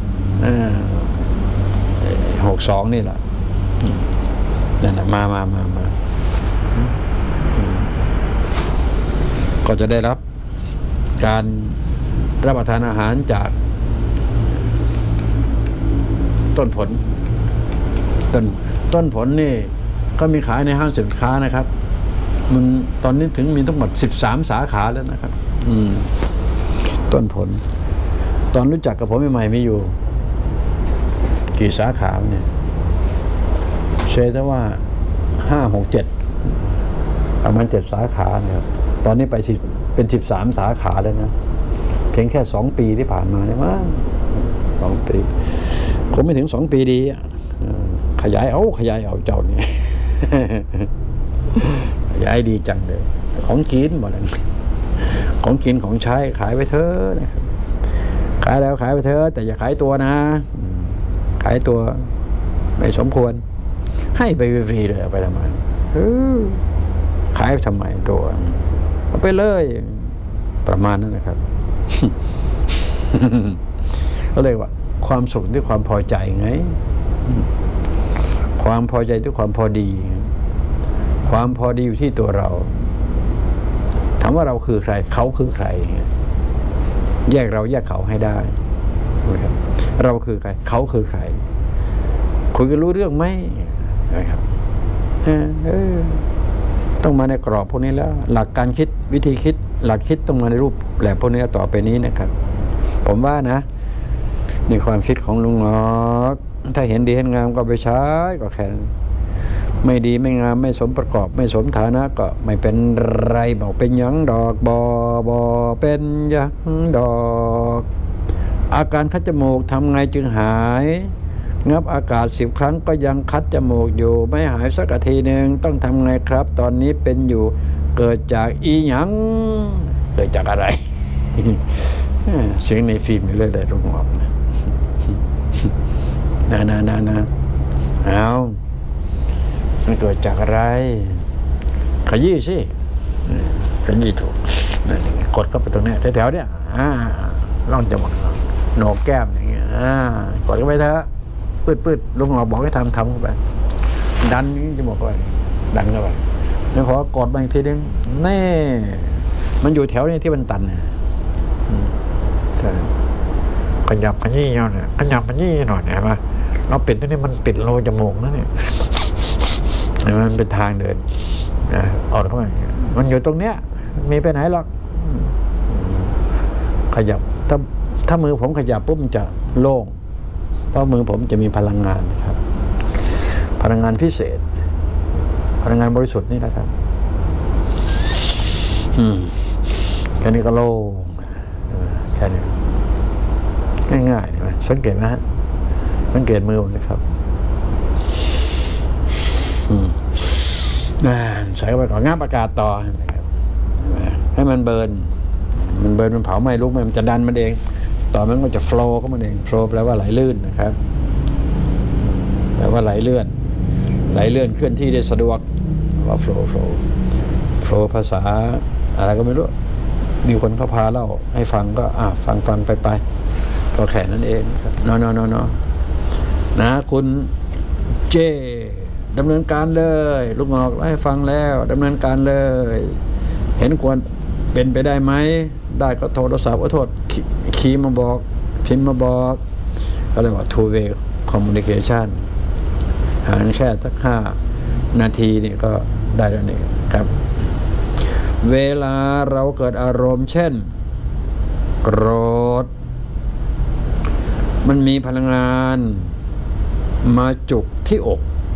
62นี่แหละนั่นแหละมาก็จะได้รับการรับประทานอาหารจากต้นผลนี่ก็มีขายในห้างสินค้านะครับมันตอนนี้ถึงมีทั้งหมด13 สาขาแล้วนะครับต้นผลตอนรู้จักกับผมใหม่ๆมีอยู่กี่สาขาเนี่ยเชื่อแต่ว่า5, 6, 7ประมาณ7 สาขานะครับตอนนี้ไปเป็น13 สาขาแล้วนะเพียงแค่2 ปีที่ผ่านมาเนี่ยมั้ง2 ปีคงไม่ถึง2 ปีดีขยายเอาเจ้านี่ ขยายดีจังเลยของกินหมดเลยของกินของใช้ขายไปเถอะนะครับขายแล้วขายไปเถอะแต่อย่าขายตัวนะขายตัวไม่สมควรให้ไปฟรีเลยเอาไปทำไมขายทำไมตัวเอาไปเลยประมาณนั้นนะครับ ก็เลยว่าความสุขด้วยความพอใจไงความพอใจด้วยความพอดีความพอดีอยู่ที่ตัวเราถามว่าเราคือใครเขาคือใครแยกเราแยกเขาให้ได้นะครับเราคือใครเขาคือใครคุยกันรู้เรื่องไหมนะครับต้องมาในกรอบพวกนี้แล้วหลักการคิดวิธีคิดหลักคิดต้องมาในรูปแบบพวกนี้ต่อไปนี้นะครับผมว่านะในความคิดของลุงหนอกถ้าเห็นดีเห็นงามก็ไปใช้ก็แค่ไม่ดีไม่งามไม่สมประกอบไม่สมฐานะก็ไม่เป็นไรบอกเป็นหยังดอกบเป็นหยังดอกอาการคัดจมูกทำไงจึงหายงับอากาศ10 ครั้งก็ยังคัดจมูกอยู่ไม่หายสักทีหนึ่งต้องทำไงครับตอนนี้เป็นอยู่เกิดจากอีหยังเกิดจากอะไร เสียงในฟิล์มเรื่อยๆลงออกนะเอามันเกิดจากอะไรขยี้สิขยี้ถูกกดเข้าไปตรงนี้แถวๆเนี่ยล่องจมูกโหนกแก้มอย่างเงี้ยกดเข้าไปเถอะปืดลุงหลอกบอกให้ทำเข้าไปดันจมูกเข้าไปดันเข้าไปแล้วพอกดมาอีกทีนึงแน่มันอยู่แถวนี้ที่มันตันเนี่ยขยับขยี้หน่อยขยับขยี้หน่อยเห็นไหมเราปิดนี่มันปิดโลจมูกนะเนี่ยมันเป็นทางเดินออกเข้าไปมันอยู่ตรงเนี้ยมีไปไหนหรอกขยับถ้ามือผมขยับปุ๊บมันจะโล่งเพราะมือผมจะมีพลังงานครับพลังงานพิเศษพลังงานบริสุทธิ์นี่นะครับแค่นี้ก็โล่งแค่นี้ง่ายๆนะสังเกตไหมฮะสังเกตมือผมนะครับใส่เข้าไปก่อนงับอากาศต่อให้มันเบิร์นมันเผาไหม้ลุกไหม้มันจะดันมันเองต่อมันก็จะโฟล์เข้ามาเองโฟล์แปลว่าไหลลื่นนะครับแปลว่าไหลเลื่อนเคลื่อนที่ได้สะดวกว่าโฟล์ภาษาอะไรก็ไม่รู้มีคนเขาพาเล่าให้ฟังก็ฟังไปก็แค่นั้นเองครับนอนะคุณเจดำเนินการเลยลูกหงอกให้ฟังแล้วดำเนินการเลยเห็นควรเป็นไปได้ไหมได้ก็โทรศัพท์โทษคีย์มาบอกพิมพ์มาบอกก็เลยว่า two way communication หารแค่สัก5 นาทีนี่ก็ได้แล้วนี่ครับเวลาเราเกิดอารมณ์เช่นโกรธมันมีพลังงานมาจุกที่อก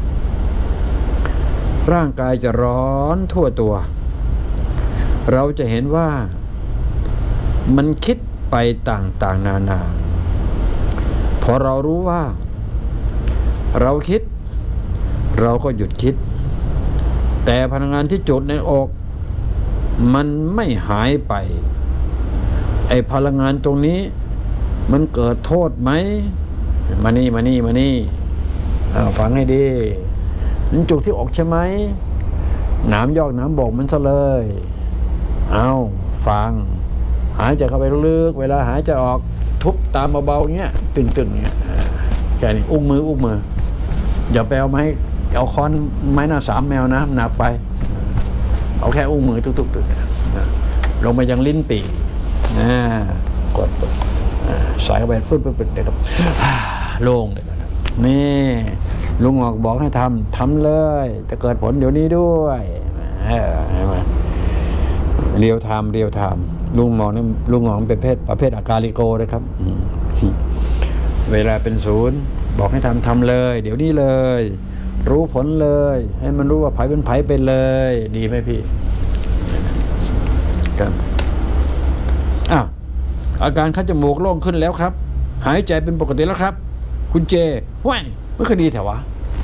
ร่างกายจะร้อนทั่วตัวเราจะเห็นว่ามันคิดไปต่างๆนานาพอเรารู้ว่าเราคิดเราก็หยุดคิดแต่พลังงานที่จุดในอกมันไม่หายไปไอ้พลังงานตรงนี้มันเกิดโทษไหมมานี่ฟังให้ดีมันจุกที่อกใช่ไหมหนามยอกหนามบอกมันซะเลยฟังหายใจเข้าไปลึกเวลาหายใจออกทุบตามเบาๆเงี้ยตึงๆเงี้ยแค่นี้อุ้งมืออย่าไปเอาค้อนไม้หน้า3 แมวนะหนักไปเอาแค่อุ้งมือทุกๆลงไปยังลิ้นปี่กดใส่เข้าไปปึ๊บเดี๋ยวครับโล่งเลยนะครับนี่ลุงหงอกบอกให้ทำเลยจะเกิดผลเดี๋ยวนี้ด้วยเรียวไทม์ลุงหงอกเป็นประเภทอาการิโกนะครับเวลาเป็น0บอกให้ทำเลยเดี๋ยวนี้เลยรู้ผลเลยให้มันรู้ว่าไผเป็นไผเป็นเลยดีไหมพี่ครับอาการคัดจมูกโล่งขึ้นแล้วครับหายใจเป็นปกติแล้วครับคุณเจว้ายไม่เคยดีแถวะ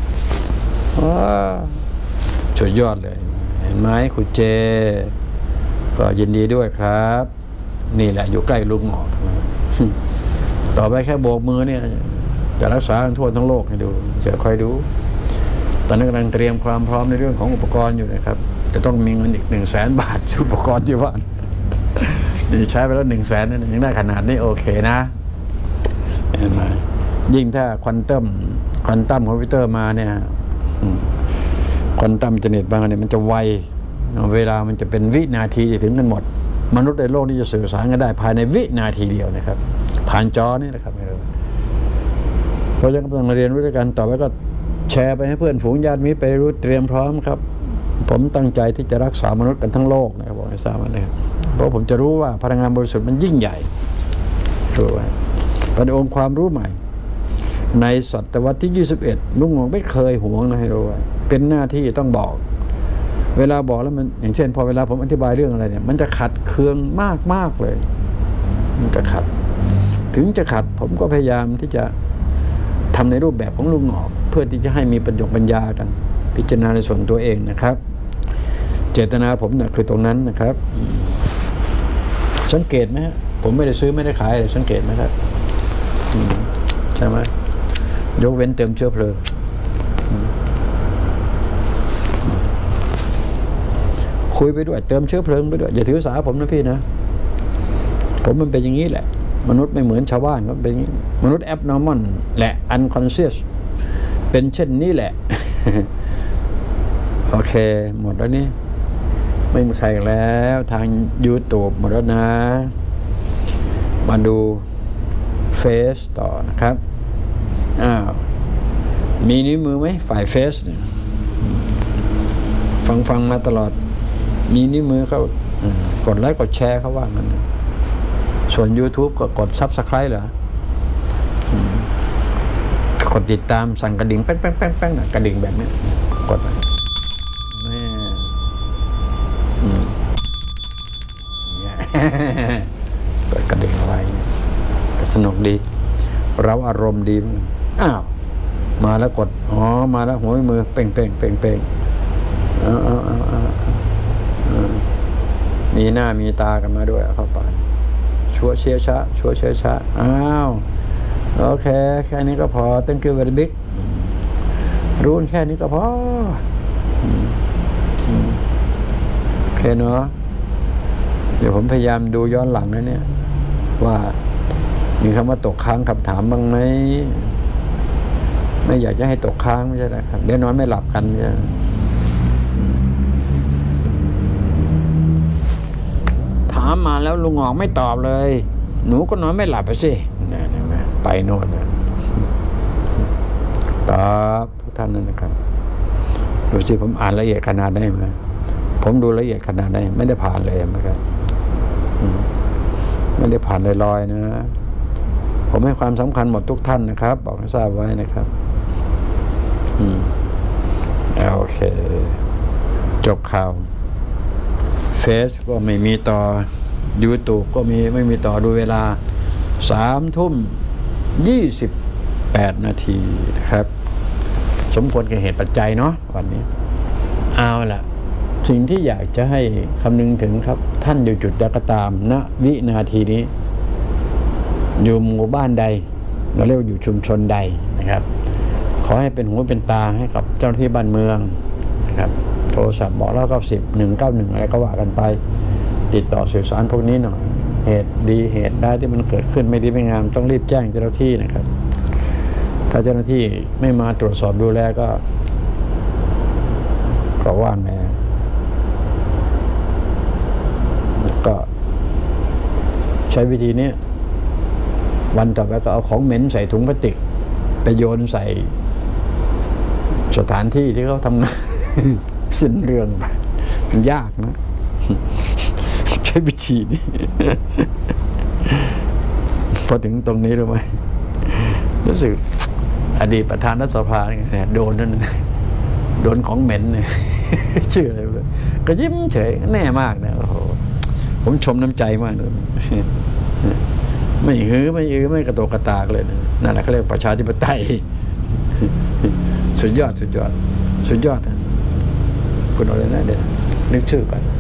สุดยอดเลยเห็นไหมคุณเจก็ยินดีด้วยครับนี่แหละอยู่ใกล้ลุงหงอกต่อไปแค่โบกมือเนี่ยจะรักษาทั่วทั้งโลกให้ดูจะคอยดูตอนนี้กำลังเตรียมความพร้อมในเรื่องของอุปกรณ์อยู่นะครับจะต้องมีเงินอีก100,000 บาทซื้ออุปกรณ์ที่บ้านนี่ใช้ไปแล้ว100,000นั่นยังได้ขนาดนี้โอเคนะเห็นไหมยิ่งถ้าควอนตัมคอมพิวเตอร์มาเนี่ยควอนตัมอินเทอร์เน็ตบางเนี่ยมันจะไวเวลามันจะเป็นวินาทีจะถึงกันหมดมนุษย์ในโลกนี้จะสื่อสารกันได้ภายในวินาทีเดียวนะครับผ่านจอนี่นะครับเพราะฉะนั้นกำลังเรียนรู้ด้วยกันต่อไปก็แชร์ไปให้เพื่อนฝูงญาติมิตรไปรู้เตรียมพร้อมครับผมตั้งใจที่จะรักษามนุษย์กันทั้งโลกนะครับบอกให้ทราบนะครับเพราะผมจะรู้ว่าพลังงานบริสุทธิ์มันยิ่งใหญ่ถูกไหมเป็นองค์ความรู้ใหม่ในศตวรรษที่21ลุงหงอกไม่เคยหวงนะให้รู้ว่าเป็นหน้าที่ต้องบอกเวลาบอกแล้วมันอย่างเช่นพอเวลาผมอธิบายเรื่องอะไรเนี่ยมันจะขัดเคืองมากเลยมันจะขัดถึงจะขัดผมก็พยายามที่จะทำในรูปแบบของลุงหงอกเพื่อที่จะให้มีปัญญากันพิจารณาในส่วนตัวเองนะครับเจตนาผมเนี่ยคือตรงนั้นนะครับสังเกตไหมฮะผมไม่ได้ซื้อไม่ได้ขายเลยสังเกตไหมครับใช่ไหมยกเว้นเติมเชื้อเพลิงคุยไปด้วยเติมเชื้อเพลิงไปด้วยอย่าถือสาผมนะพี่นะผมมันเป็นอย่างนี้แหละมนุษย์ไม่เหมือนชาวบ้านก็เป็นอย่างนี้มนุษย์ abnormal และ unconscious เป็นเช่นนี้แหละ โอเคหมดแล้วนี่ไม่มีใครแล้วทาง YouTube หมดแล้วนะมาดูเฟซต่อนะครับมีนิ้วมือไหมฝ่ายเฟซเนี่ยฟังมาตลอดมีนิ้วมือเขากดไลค์กดแชร์เขาว่างั้นส่วน YouTube ก็กด Subscribe เหรอกดติดตามสั่งกระดิ่งแป้งกระดิ่งแบบนี้กดไปเปิดกระดิ่งเอาไว้สนุกดีเราอารมณ์ดีมาแล้วกดมาแล้วหัวมือเป้งมีหน้ามีตากันมาด้วยเข้าไปชัวเชียชะโอเคแค่นี้ก็พอ thank you very big รู้แค่นี้ก็พอโอเคเนาะเดี๋ยวผมพยายามดูย้อนหลังนะเนี่ยว่ามีคำว่าตกค้างคำถามบ้างไหมไม่อยากจะให้ตกค้างไม่ใช่ไหมครับเดี๋ยวนอนไม่หลับกันเนี่ยถามมาแล้วลุงหงอกไม่ตอบเลยหนูก็นอนไม่หลับไปสิไปโน่นตอบทุกท่านนั่นนะครับดูสิผมอ่านละเอียดขนาดได้ไหมผมดูละเอียดขนาดได้ไม่ได้ผ่านเลยนะครับไม่ได้ผ่านลอยๆนะผมให้ความสำคัญหมดทุกท่านนะครับบอกให้ทราบไว้นะครับโอเคจบข่าวเฟซก็ไม่มีต่อ YouTube ก็ไม่มีต่อดูเวลา3:28 นาทีนะครับสมควรกับเหตุปัจจัยเนาะวันนี้เอาล่ะสิ่งที่อยากจะให้คำนึงถึงครับท่านอยู่จุดใดก็ตามณวินาทีนี้อยู่หมู่บ้านใดเราเรียกว่าอยู่ชุมชนใดนะครับขอให้เป็นหูเป็นตาให้กับเจ้าหน้าที่บ้านเมืองนะครับโทรศัพท์บอกแล้วก็191อะไรก็ว่ากันไปติดต่อสื่อสารพวกนี้หน่อยเหตุดีเหตุได้ที่มันเกิดขึ้นไม่ดีไม่งามต้องรีบแจ้งเจ้าหน้าที่นะครับถ้าเจ้าหน้าที่ไม่มาตรวจสอบดูแลก็ว่าไงก็ใช้วิธีนี้วันต่อไปก็เอาของเหม็นใส่ถุงพลาสติกไปโยนใส่สถานที่ที่เขาทำงาน สิ้นเรื่องไปมันยากนะ ใช้วิธีนี้ พอถึงตรงนี้รู้ไหมรู้สึกอดีตประธานรัฐสภาเนี่ยโดนนั่นโดนของเหม็นเนี่ย ชื่ออะไรเลยก็ยิ้มเฉยแน่มากนะโอ้โหผมชมน้ำใจมากเลย ไม่หือไม่กระโตกกระตากเลยนั่นแหละเขาเรียกประชาธิปไตย สุดยอดนะคุณอะไรนะเดี๋ยวนึกชื่อก่อน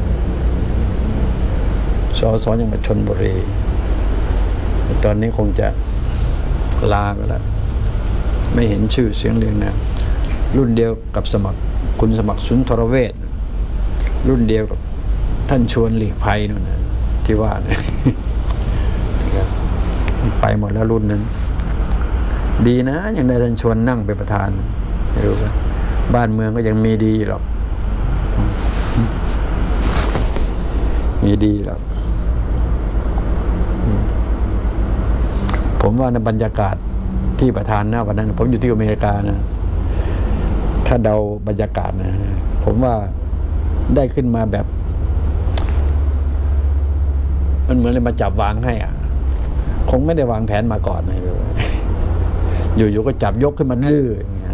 สจังหวัดชลบุรีตอนนี้คงจะลาไปแล้วไม่เห็นชื่อเสียงเรียงนะรุ่นเดียวกับคุณสมัครสุนทรเวชรุ่นเดียวกับท่านชวนหลีกภัยนู่นนะที่ว่าเนี่ยไปหมดแล้วรุ่นนั้นดีนะยังได้ท่านชวนนั่งเป็นประธานไม่รู้ว่าบ้านเมืองก็ยังมีดีหรอกผมว่าในบรรยากาศที่ประธานนะวันนั้นผมอยู่ที่อเมริกานะถ้าเดาบรรยากาศนะผมว่าได้ขึ้นมาแบบมันเหมือนเลยมาจับวางให้คงไม่ได้วางแผนมาก่อนนะอยู่ๆก็จับยกขึ้นมาดื้อ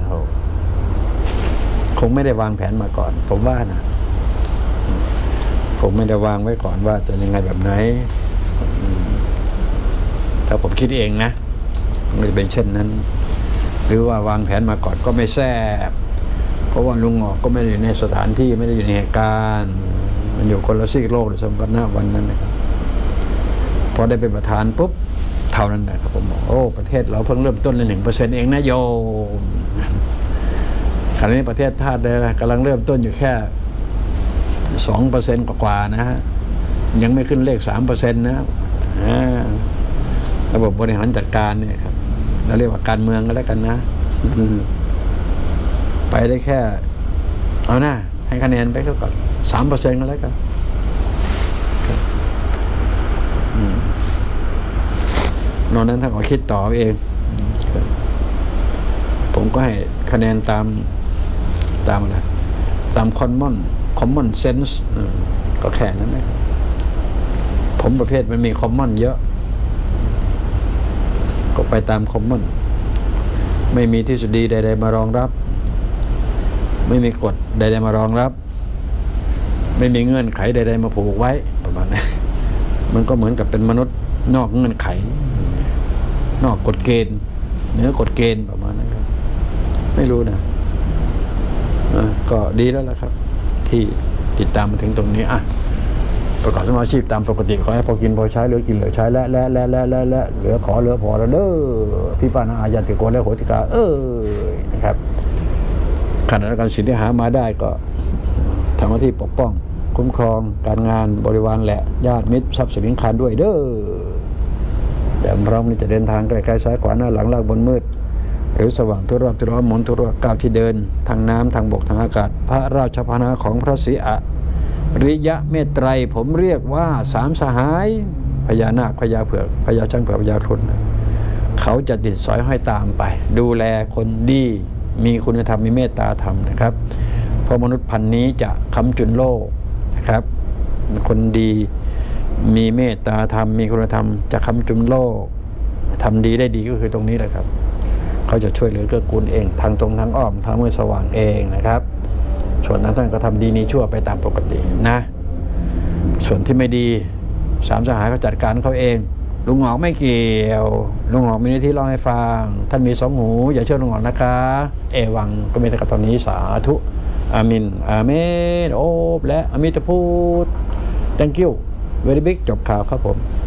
คงไม่ได้วางแผนมาก่อนผมว่านะผมไม่ได้วางไว้ก่อนว่าจะยังไงแบบไหนถ้าผมคิดเองนะมันจะเป็นเช่นนั้นหรือว่าวางแผนมาก่อนก็ไม่แซ่บเพราะว่าลุงหงอกก็ไม่ได้อยู่ในสถานที่ไม่ได้อยู่ในเหตุการณ์มันอยู่คนละซีกโลกเลยสมกันหน้าวันนั้นนะครับพอได้เป็นประธานปุ๊บเท่านั้นแหละครับผมบอกโอ้ประเทศเราเพิ่งเริ่มต้นเลย1%เองนะโยมขณะนี้ประเทศชาติเลยกำลังเริ่มต้นอยู่แค่2%กว่าๆนะฮะยังไม่ขึ้นเลข3%นะระบบบริหารจัดการเนี่ยครับเราเรียกว่าการเมืองก็แล้วกันนะไปได้แค่เอาหน้าให้คะแนนไปก่อน3%ก็แล้วกันนอกนั้นท่านก็คิดต่อเองผมก็ให้คะแนนตามอะไรตาม common sense ก็แค่นั้นนะผมประเภทมันมี common เยอะก็ไปตาม common ไม่มีทฤษฎีใดๆมารองรับไม่มีกฎใดๆมารองรับไม่มีเงื่อนไขใดๆมาผูกไว้ประมาณนั้นมันก็เหมือนกับเป็นมนุษย์นอกเงื่อนไขนอกกฎเกณฑ์เหนือกฎเกณฑ์ประมาณนั้นครับไม่รู้นะก็ดีแล้วล่ะครับที่ติดตามมาถึงตรงนี้ประกอบสมาชีพตามปกติขอให้พอกินพอใช้เหลือกินเหลือใช้และเหลือขอเหลือพอแล้วเด้อพี่ป้านาอาญาติโกและโหติกานะครับขณะการสินที่หามาได้ก็ทำหน้าที่ปกป้องคุ้มครองการงานบริวารและญาติมิตรทรัพย์สินคันด้วยเด้อแต่เรานี่จะเดินทางไกลๆซ้ายขวาหน้าหลังล่างบนมืดหรือสว่างทุรอบทุรหมุนทุรก้าวที่เดินทางน้ำทางบกทางอากาศพระราชพานะของพระศรีอริยเมตไตรผมเรียกว่า3 สหายพญานาคพญาเผือกพญาช้างเผือกพญาครุฑเขาจะติดสอยห้อยตามไปดูแลคนดีมีคุณธรรมมีเมตตาธรรมนะครับเพราะมนุษย์พันธุ์นี้จะค้ำจุนโลกนะครับคนดีมีเมตตาธรรมมีคุณธรรมจะค้ำจุนโลกทำดีได้ดีก็คือตรงนี้แหละครับเขาจะช่วยเหลือเกื้อกูลเองทางตรงทางอ้อมทางมือสว่างเองนะครับส่วนทางท่านก็ทำดีนี้ชั่วไปตามปกตินะส่วนที่ไม่ดี3 สหายเขาจัดการเขาเองลุงหงอกไม่เกี่ยวลุงหงอกมีหน้าที่เล่าให้ฟังท่านมี2 หูอย่าเชื่อลุงหงอกนะคะเอวังก็มีแต่กับตอนนี้สาธุอามินอาเมนโอบและอมิตรพูด thank you very big จบข่าวครับผม